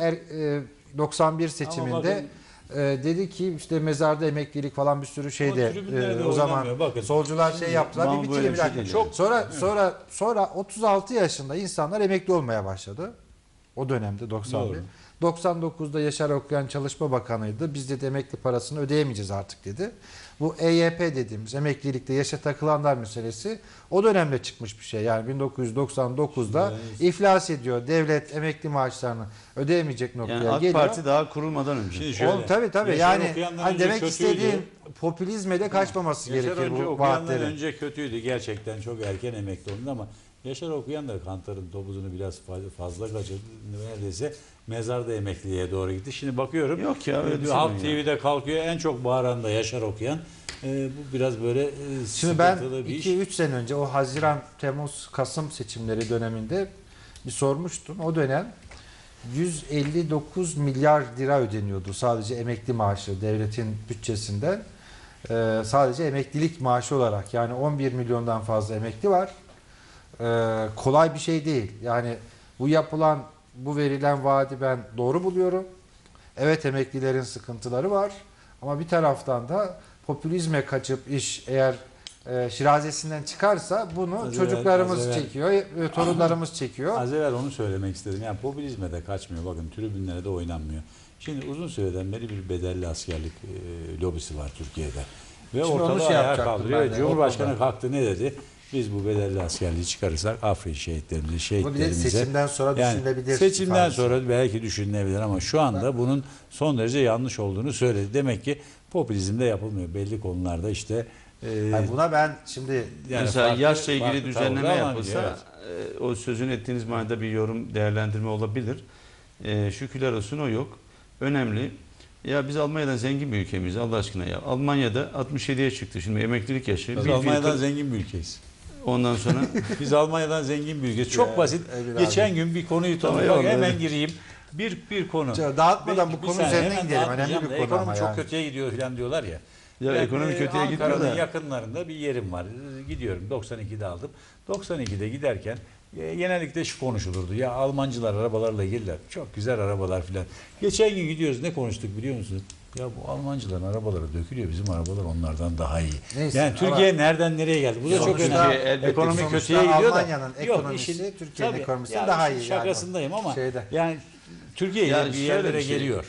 91 seçiminde dedi ki işte mezarda emeklilik falan bir sürü şeyde tribünlerde o zaman oynamıyor. Bakın, solcular şey yaptılar. ama Bir böyle bitireyim bir bir şey dakika. değil. Çok sonra 36 yaşında insanlar emekli olmaya başladı. O dönemde 91. Doğru. 99'da Yaşar Okuyan Çalışma Bakanıydı. Biz de emekli parasını ödeyemeyeceğiz artık dedi. Bu EYP dediğimiz emeklilikte yaşa takılanlar meselesi o dönemde çıkmış bir şey. Yani 1999'da iflas ediyor. Devlet emekli maaşlarını ödeyemeyecek noktaya Yani AK geliyor. Parti daha kurulmadan önce. Şimdi şöyle, Oğlum, tabii Yaşar yani Okuyan'dan hani önce demek kötüydü. istediğim popülizme de kaçmaması Yaşar gerekir önce bu Okuyan'dan vaatlerin. önce kötüydü. Gerçekten çok erken emekli oldu ama Yaşar Okuyan da Kantar'ın topuzunu biraz fazla kaçırdı. Neredeyse mezarda emekliliğe doğru gitti. Şimdi bakıyorum. Yok ya, öyle bir şey Halk değil ya. TV'de kalkıyor. En çok bağıran da Yaşar Okuyan. Bu biraz böyle Şimdi ben sıkıntılı bir iş. 2-3 sene önce o Haziran, Temmuz, Kasım seçimleri döneminde bir sormuştum. O dönem 159 milyar lira ödeniyordu sadece emekli maaşı devletin bütçesinden. Sadece emeklilik maaşı olarak, yani 11 milyondan fazla emekli var. Kolay bir şey değil. Yani bu verilen vaadi ben doğru buluyorum. Evet, emeklilerin sıkıntıları var ama bir taraftan da popülizme kaçıp iş eğer şirazesinden çıkarsa bunu Az çocuklarımız evvel- çekiyor, torunlarımız çekiyor. Az evvel onu söylemek istedim. Yani popülizme de kaçmıyor. Bakın tribünlere de oynanmıyor. Şimdi uzun süreden beri bir bedelli askerlik lobisi var Türkiye'de. Ve Şimdi onu ortalığı şey ayağa yapacaktım kaldırıyor. ben de, Cumhurbaşkanı o kalktı, ne dedi? Biz bu bedelli askerliği çıkarırsak Afrin şehitlerimize seçimden sonra düşünülebilir Seçimden ifadesi. sonra belki düşünülebilir ama şu anda bunun son derece yanlış olduğunu söyledi. Demek ki popülizm de yapılmıyor. Belli konularda işte Yani buna ben şimdi Mesela farklı- yaşla ilgili farklı düzenleme tavırlar ama yapılsa o sözünü ettiğiniz manada bir yorum, değerlendirme olabilir. Şükürler olsun o yok. Önemli. Ya biz Almanya'dan zengin bir ülkemiz Allah aşkına ya. Almanya'da 67'ye çıktı şimdi emeklilik yaşı. Biz Bir Almanya'dan fil- zengin bir ülkeyiz. Ondan sonra Biz Almanya'dan zengin bir ülkeyiz. Çok basit. Emin Geçen gün bir konuyu Tamam, tanıdık. eyvallah. Hemen gireyim. Bir konu. dağıtmadan bu Bir konu saniye, üzerinden hemen gidelim. dağıtmayacağım Önemli da bir konu ama ekonomi çok yani. kötüye gidiyor falan diyorlar ya. ya Ben, ekonomi kötüye gitmiyor Ankara'nın da. yakınlarında bir yerim var. Gidiyorum. 92'de aldım. 92'de giderken genellikle şu konuşulurdu. Ya Almancılar arabalarla gelirler. Çok güzel arabalar filan. Geçen gün gidiyoruz. Ne konuştuk biliyor musunuz? Ya bu Almancıların arabaları dökülüyor. Bizim arabalar onlardan daha iyi. Neyse, Yani Türkiye nereden nereye geldi? Bu da çok Sonuçta- önemli. elbette Ekonomi sonuçta kötüye gidiyor da. Almanya'nın ekonomisi Türkiye'nin tabii, ekonomisinden yani daha işin iyi yani. şakasındayım ama Şeyde. yani Türkiye Ya bir şöyle yerlere bir şey, geliyor.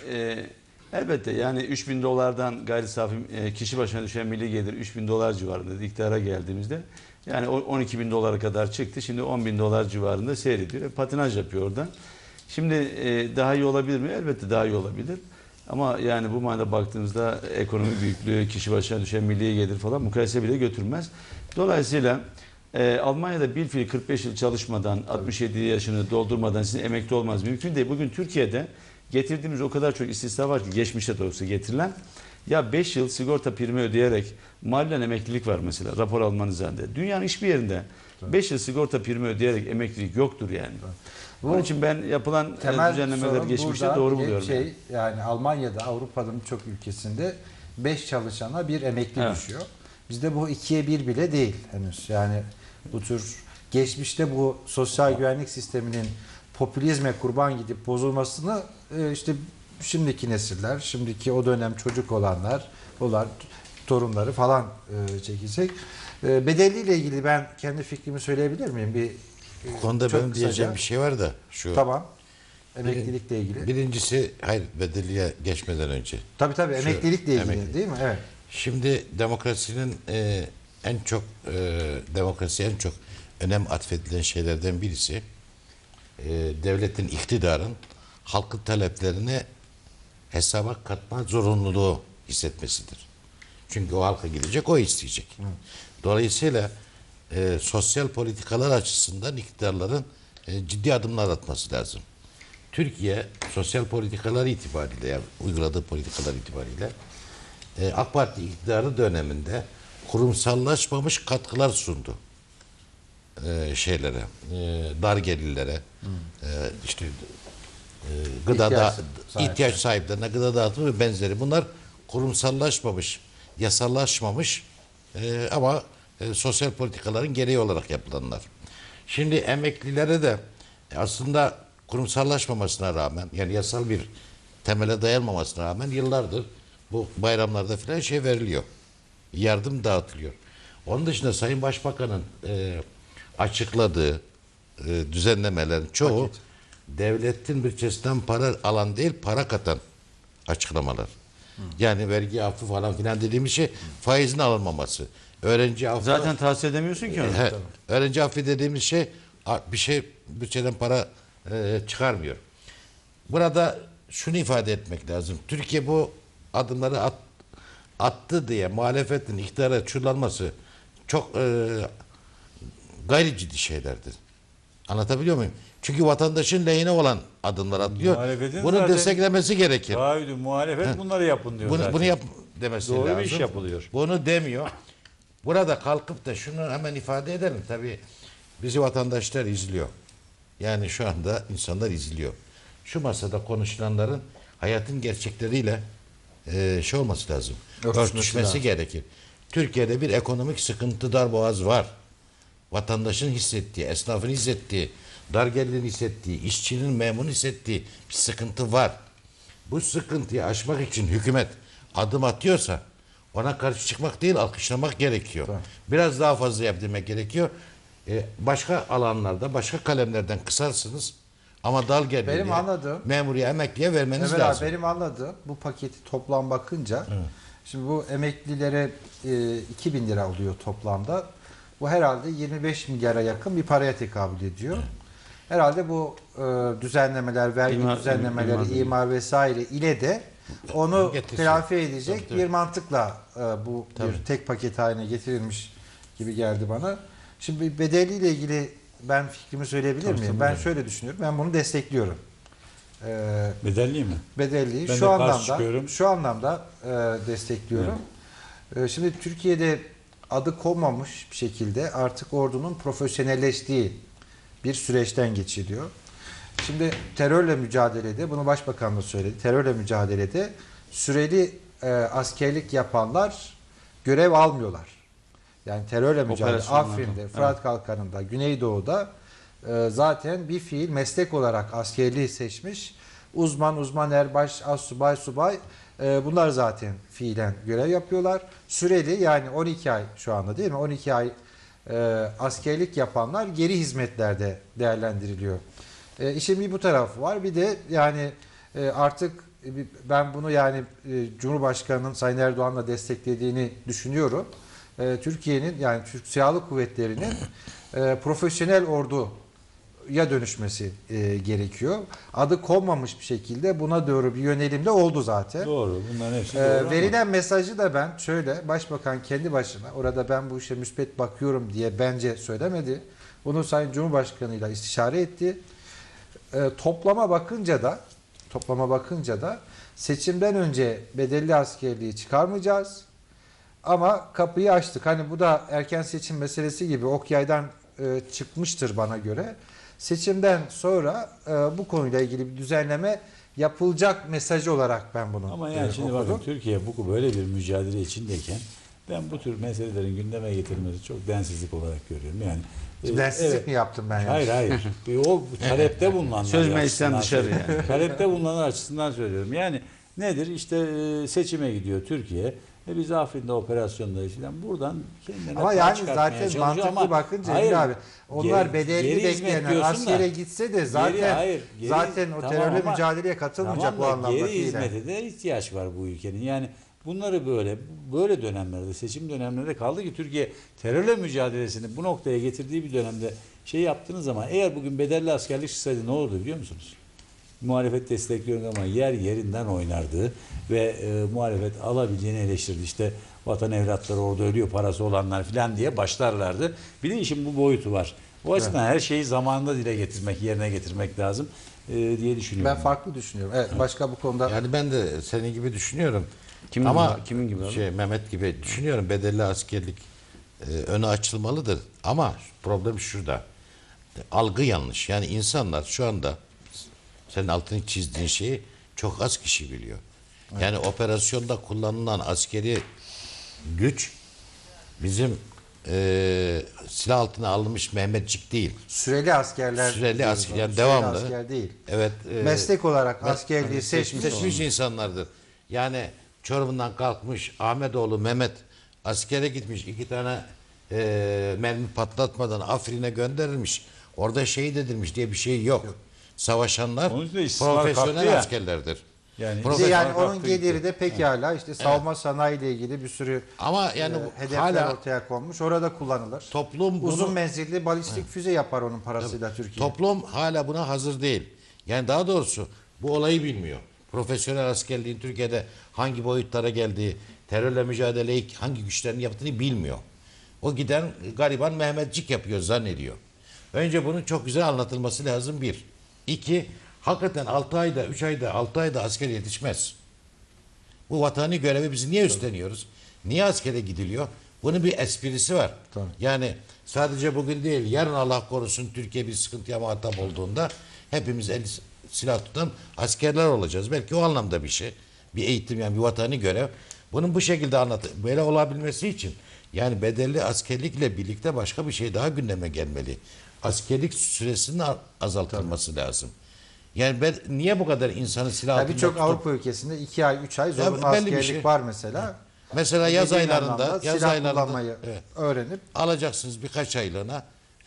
Elbette yani 3.000 dolardan gayri safi kişi başına düşen milli gelir 3.000 dolar civarında iktidara geldiğimizde yani 12.000 dolara kadar çıktı. Şimdi 10.000 dolar civarında seyrediyor. Patinaj yapıyor orada. Şimdi daha iyi olabilir mi? Elbette daha iyi olabilir. Ama yani bu manada baktığınızda ekonomi büyüklüğü, kişi başına düşen milli gelir falan mukayese bile götürmez. Dolayısıyla Almanya'da bilfiil 45 yıl çalışmadan, 67 yaşını doldurmadan sizin emekli olmaz mümkün değil. Bugün Türkiye'de getirdiğimiz o kadar çok istisna var ki geçmişte doğrusu getirilen. Ya 5 yıl sigorta primi ödeyerek mahallen emeklilik var mesela rapor almanız halinde. Dünyanın hiçbir yerinde 5 yıl sigorta primi ödeyerek emeklilik yoktur yani. Onun için ben yapılan Temel düzenlemeleri sorun geçmişte burada doğru bir buluyorum. yani. Yani Almanya'da, Avrupa'nın birçok ülkesinde 5 çalışana bir emekli Evet. düşüyor. Bizde bu 2'ye 1 bile değil henüz. Yani bu tür geçmişte bu sosyal güvenlik sisteminin popülizme kurban gidip bozulmasını işte şimdiki nesiller, şimdiki o dönem çocuk olanlar, torunları falan çekecek. Bedelliyle ilgili ben kendi fikrimi söyleyebilir miyim? Bu konuda çok benim kısaca. diyeceğim bir şey var da şu. Tamam. Emeklilikle ilgili. Birincisi hayır bedelliye geçmeden önce. Tabii Şu, emeklilikle ilgili emeklilik. değil mi? Evet. Şimdi demokrasinin en çok demokrasiye en çok önem atfedilen şeylerden birisi devletin, iktidarın halkın taleplerini hesaba katma zorunluluğu hissetmesidir. Çünkü o halka gidecek, o isteyecek. Dolayısıyla sosyal politikalar açısından iktidarların ciddi adımlar atması lazım. Türkiye sosyal politikalar itibariyle, yani uyguladığı politikalar itibariyle AK Parti iktidarı döneminde kurumsallaşmamış katkılar sundu şeylere, dar gelirlere, işte gıda ihtiyaç sahiplerine gıda dağıtımı ve benzeri. Bunlar kurumsallaşmamış, yasallaşmamış ama sosyal politikaların gereği olarak yapılanlar. Şimdi emeklilere de aslında kurumsallaşmamasına rağmen, yani yasal bir temele dayanmamasına rağmen yıllardır bu bayramlarda filan şey veriliyor. Yardım dağıtılıyor. Onun dışında Sayın Başbakan'ın açıkladığı düzenlemelerin çoğu devletin bütçesinden para alan değil, para katan açıklamalar. Yani vergi affı falan filan dediğimiz şey faizin alınmaması. Öğrenci affı. Zaten tahsil edemiyorsun ki onu. Öğrenci affı dediğimiz şey bir şey bütçeden para çıkarmıyor. Burada şunu ifade etmek lazım. Türkiye bu adımları attı diye muhalefetin iktidara çullanması çok gayri ciddi şeylerdir. Anlatabiliyor muyum? Çünkü vatandaşın lehine olan adımlar atıyor. Muhalefetin Bunu zaten- desteklemesi gerekir. Taahhüdü muhalefet bunları yapın diyor zaten. Bunu yap demesi Doğru lazım. bir iş yapılıyor. Bunu demiyor. Burada kalkıp da şunu hemen ifade edelim. Tabii bizi vatandaşlar izliyor. Yani şu anda insanlar izliyor. Şu masada konuşulanların hayatın gerçekleriyle şey olması lazım. Örtüşmesi lazım. gerekir. Türkiye'de bir ekonomik sıkıntı, darboğaz var. Vatandaşın hissettiği, esnafın hissettiği, dar gelirin hissettiği, işçinin, memurun hissettiği bir sıkıntı var. Bu sıkıntıyı aşmak için hükümet adım atıyorsa ona karşı çıkmak değil, alkışlamak gerekiyor. Tamam. Biraz daha fazla yap demek gerekiyor. Başka alanlarda, başka kalemlerden kısarsınız ama dal gelirliğe, Benim anladığım- memuriye, emekliye vermeniz Evet abi, lazım. benim anladığım bu paketi toplam bakınca şimdi bu emeklilere 2.000 lira oluyor toplamda. Bu herhalde 25 milyara yakın bir paraya tekabül ediyor. Herhalde bu düzenlemeler, vergi İmar- düzenlemeleri, imar- imar vesaire ile de onu Getirsin. telafi edecek Tabii, tabii. bir mantıkla bu Tabii. bir tek paket haline getirilmiş gibi geldi bana. Şimdi bedeliyle ilgili ben fikrimi söyleyebilir Tabii, miyim? tabii, Ben tabii. şöyle düşünüyorum. Ben bunu destekliyorum. Bedelli mi? Bedelliği Ben şu de karşı anlamda çıkıyorum. destekliyorum. Şimdi Türkiye'de adı konmamış bir şekilde artık ordunun profesyonelleştiği bir süreçten geçiliyor. Şimdi terörle mücadelede, bunu Başbakan da söyledi, terörle mücadelede süreli askerlik yapanlar görev almıyorlar. Yani terörle mücadele, Operasyonlarda. Afrin'de, Fırat Kalkanı'nda, Güneydoğu'da zaten bir fiil meslek olarak askerliği seçmiş uzman erbaş, assubay, subay bunlar zaten fiilen görev yapıyorlar. Süreli, yani 12 ay şu anda değil mi? 12 ay askerlik yapanlar geri hizmetlerde değerlendiriliyor. İşin bir bu tarafı var. Bir de yani artık ben bunu yani Cumhurbaşkanı'nın Sayın Erdoğan'la desteklediğini düşünüyorum. Türkiye'nin, yani Türk Silahlı Kuvvetleri'nin profesyonel orduya dönüşmesi gerekiyor. Adı konmamış bir şekilde buna doğru bir yönelimde oldu zaten. Doğru. Bunların hepsi doğru ama Verilen mesajı da ben şöyle, Başbakan kendi başına orada ben bu işe müspet bakıyorum diye bence söylemedi. Bunu Sayın Cumhurbaşkanı'yla istişare etti. Toplama bakınca da seçimden önce bedelli askerliği çıkarmayacağız. Ama kapıyı açtık. Hani bu da erken seçim meselesi gibi ok yaydan çıkmıştır bana göre. Seçimden sonra bu konuyla ilgili bir düzenleme yapılacak mesajı olarak ben bunu ama yani şimdi okudum. bakın Türkiye böyle bir mücadele içindeyken ben bu tür meselelerin gündeme getirilmesi çok densizlik olarak görüyorum. Yani Densizlik evet. mi yaptım ben? Hayır hayır. O talepte bulunanlar Söz meclisten açısından dışarı söylüyorum. yani. Talepte bulunanlar açısından söylüyorum. Yani nedir? İşte seçime gidiyor Türkiye. Biz Afrin'de operasyondayız falan. Buradan kendine Ama pay yani çıkartmaya zaten çalışıyor mantıklı ama bakınca hayır, Emir abi onlar geri bedelli hizmet bekleyenler diyorsun da, askere gitse de zaten zaten o tamam terörle ama mücadeleye katılmayacak tamam o da anlamda geri değil. hizmete de ihtiyaç var bu ülkenin. Yani bunları böyle dönemlerde, seçim dönemlerinde kaldı ki Türkiye terörle mücadelesini bu noktaya getirdiği bir dönemde şey yaptığınız zaman eğer bugün bedelli askerlik çıksaydı ne olurdu biliyor musunuz? Muhalefet destekliyor ama yer yerinden oynardı ve muhalefet alabildiğini eleştirdi. İşte vatan evlatları orada ölüyor, parası olanlar falan diye başlarlardı. Bir de işin bu boyutu var. O açıdan her şeyi zamanında dile getirmek, yerine getirmek lazım diye düşünüyorum. Ben farklı düşünüyorum. Evet, başka bu konuda Yani ben de senin gibi düşünüyorum. Kimin Ama gibi- kimin gibi abi? Mehmet gibi düşünüyorum. Bedelli askerlik önü açılmalıdır. Ama problem şurada. Algı yanlış. Yani insanlar şu anda senin altını çizdiğin şeyi çok az kişi biliyor. Yani operasyonda kullanılan askeri güç bizim silah altına alınmış Mehmetçik değil. süreli askerler Süreli diyoruz asker, ona. yani Süreli devamlı. asker değil. Evet. Meslek olarak askerliği seçmiş seçmiş. insanlardır. Yani Çorum'dan kalkmış Ahmetoğlu Mehmet askere gitmiş, 2 tane mermi patlatmadan Afrin'e gönderilmiş. Orada şehit edilmiş diye bir şey yok. Savaşanlar Onun için de istismar kalktı profesyonel ya. askerlerdir. Yani Bir de Profesyonel yani onun kalktı geliri gitti. de pekala işte savunma sanayi ile ilgili bir sürü Ama yani hedefler hala ortaya konmuş. Orada kullanılır. toplum bunu, Uzun menzilli balistik füze yapar onun parasıyla Türkiye. toplum hala buna hazır değil. Yani daha doğrusu bu olayı bilmiyor. Profesyonel askerliğin Türkiye'de hangi boyutlara geldiği, terörle mücadeleyi hangi güçlerin yaptığını bilmiyor. O giden gariban Mehmetçik yapıyor zannediyor. Önce bunun çok güzel anlatılması lazım bir. İki, hakikaten 6 ayda, 3 ayda, 6 ayda asker yetişmez. Bu vatani görevi biz niye üstleniyoruz? Niye askere gidiliyor? Bunun bir esprisi var. Tabii. Yani sadece bugün değil, yarın Allah korusun Türkiye bir sıkıntıya muhatap olduğunda hepimiz el silah tutan askerler olacağız. Belki o anlamda bir şey. Bir eğitim, yani bir vatani görev. Bunun bu şekilde böyle olabilmesi için yani bedelli askerlikle birlikte başka bir şey daha gündeme gelmeli. Askerlik süresinin azaltılması lazım. Yani niye bu kadar insanı silah Yani altında birçok tutup- Avrupa ülkesinde 2 ay 3 ay zorunlu belli bir askerlik şey. var mesela. Mesela yaz Dediğin aylarında anlamda yaz silah aylarında kullanmayı evet, öğrenip alacaksınız birkaç aylığına.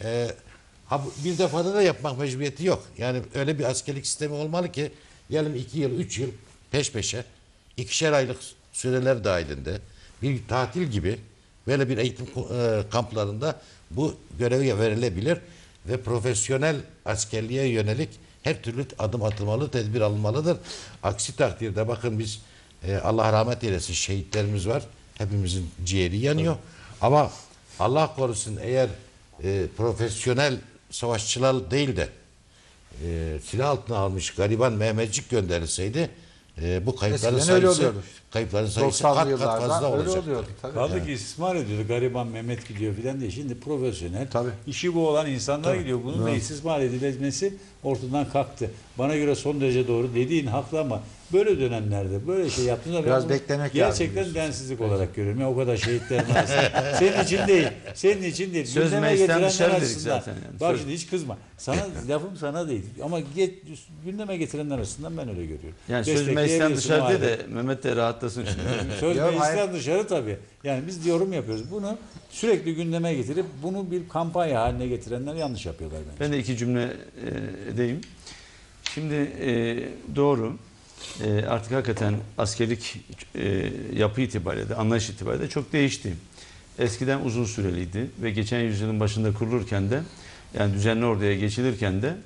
Bir defada da yapmak mecburiyeti yok. Yani öyle bir askerlik sistemi olmalı ki diyelim 2 yıl 3 yıl peş peşe 2'şer aylık süreler dahilinde bir tatil gibi böyle bir eğitim kamplarında bu görev verilebilir ve profesyonel askerliğe yönelik her türlü adım atılmalı, tedbir alınmalıdır. Aksi takdirde bakın biz Allah rahmet eylesin şehitlerimiz var. Hepimizin ciğeri yanıyor. Ama Allah korusun eğer profesyonel savaşçılar değil de silah altına almış gariban Mehmetçik gönderilseydi bu kayıpların eskiden öyle sayısı oluyordu. kayıpların sayısı 90'lı kat kat yıllarda fazla öyle olacak. oluyordu tabii. Kaldı ki istismar ediyordu. Gariban Mehmet gidiyor filan diye. Şimdi profesyonel, Tabii. işi bu olan insanlar gidiyor. Bunun da istismar edilmesi ortadan kalktı. Bana göre son derece doğru. Dediğin haklı ama böyle dönemlerde böyle şey yaptığında Biraz ben bunu beklemek lazım gerçekten diyorsun. densizlik olarak görüyorum. Ya o kadar şehitlerin arasında. Senin için değil. Senin için değil. Söz Gündeme meclisten getirenler dışarı dedik açısından. zaten yani. Bak Söz- şimdi hiç kızma. Sana lafım sana değil. Ama gündeme getirenler açısından ben öyle görüyorum. Yani söz meclisten şey Destekleyebilirsin dışarı o değil halde. de Mehmet de rahatlasın şimdi. Söz Ya, meclisten dışarı tabii. Yani biz yorum yapıyoruz. Bunu sürekli gündeme getirip bunu bir kampanya haline getirenler yanlış yapıyorlar bence. Ben de iki cümle edeyim. Şimdi doğru. Artık hakikaten askerlik yapı itibariyle de anlayış itibariyle de çok değişti. Eskiden uzun süreliydi ve geçen yüzyılın başında kurulurken de yani düzenli orduya geçilirken de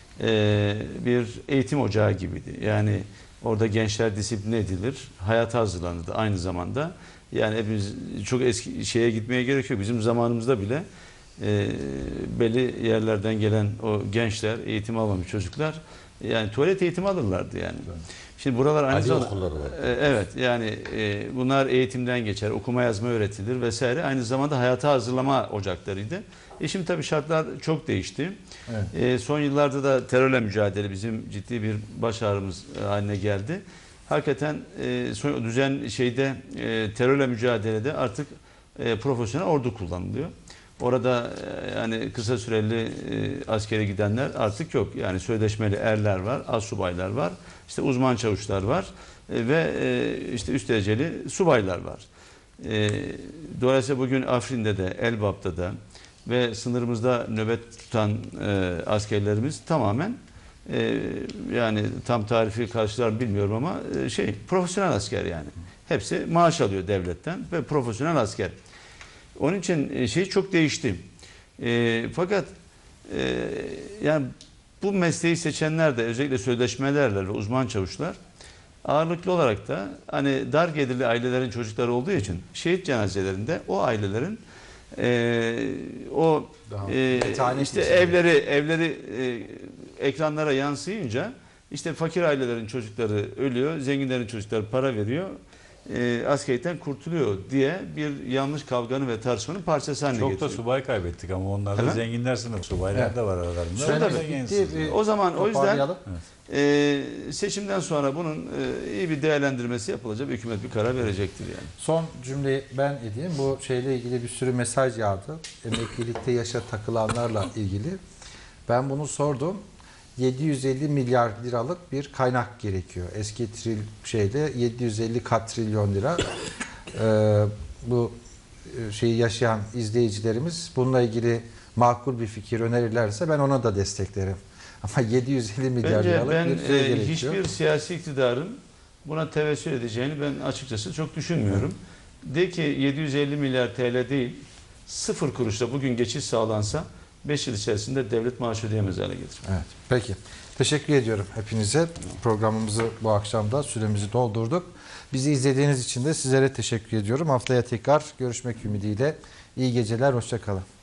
bir eğitim ocağı gibiydi. Yani orada gençler disipline edilir, hayata hazırlanırdı aynı zamanda. Yani hepimiz çok eski şeye gitmeye gerek yok. Bizim zamanımızda bile belli yerlerden gelen o gençler, eğitim almamış çocuklar yani tuvalet eğitimi alırlardı yani. Şimdi buralar aynı Ali zamanda okulları var. evet yani bunlar eğitimden geçer, okuma yazma öğretilir vesaire. Aynı zamanda hayata hazırlama ocaklarıydı. Şimdi tabii şartlar çok değişti. Evet. Son yıllarda da terörle mücadele bizim ciddi bir baş ağrımız haline geldi. Hakikaten terörle mücadelede artık profesyonel ordu kullanılıyor. Orada yani kısa süreli askere gidenler artık yok. Yani sözleşmeli erler var, astsubaylar var, işte uzman çavuşlar var ve işte üst dereceli subaylar var. Dolayısıyla bugün Afrin'de de, Elbap'ta da ve sınırımızda nöbet tutan askerlerimiz tamamen yani tam tarifi karşılar bilmiyorum ama profesyonel asker yani. Hepsi maaş alıyor devletten ve profesyonel asker. Onun için şey çok değişti. Fakat yani bu mesleği seçenler de özellikle sözleşmelerle ve uzman çavuşlar ağırlıklı olarak da hani dar gelirli ailelerin çocukları olduğu için şehit cenazelerinde o ailelerin işte evleri ekranlara yansıyınca işte fakir ailelerin çocukları ölüyor, zenginlerin çocukları para veriyor. Askerlikten kurtuluyor diye bir yanlış kavganın ve tartışmanın parçası haline Çok da getiriyor. subay kaybettik ama onlarda Efendim? zenginler sınıfı subaylar Evet. da var aralarında. Süremiz Onlar da bitti. gençsiz. O zaman o yüzden Toparlayalım. seçimden sonra bunun iyi bir değerlendirmesi yapılacak. Hükümet bir karar verecektir yani. Son cümleyi ben edeyim. Bu şeyle ilgili bir sürü mesaj yağdı. Emeklilikte yaşa takılanlarla ilgili. Ben bunu sordum. 750 milyar liralık bir kaynak gerekiyor. Eski 750 katrilyon lira. Bu şeyi yaşayan izleyicilerimiz bununla ilgili makul bir fikir önerirlerse ben ona da desteklerim. Ama 750 milyar Bence liralık ben bir şey gerekiyor. hiçbir siyasi iktidarın buna tevessül edeceğini ben açıkçası çok düşünmüyorum. De ki 750 milyar TL değil, 0 kuruşla bugün geçiş sağlansa 5 yıl içerisinde devlet maaş ödeyemez hale getirir. Evet. Peki. Teşekkür ediyorum hepinize. Programımızı bu akşam da süremizi doldurduk. Bizi izlediğiniz için de sizlere teşekkür ediyorum. Haftaya tekrar görüşmek ümidiyle. İyi geceler, hoşça kalın.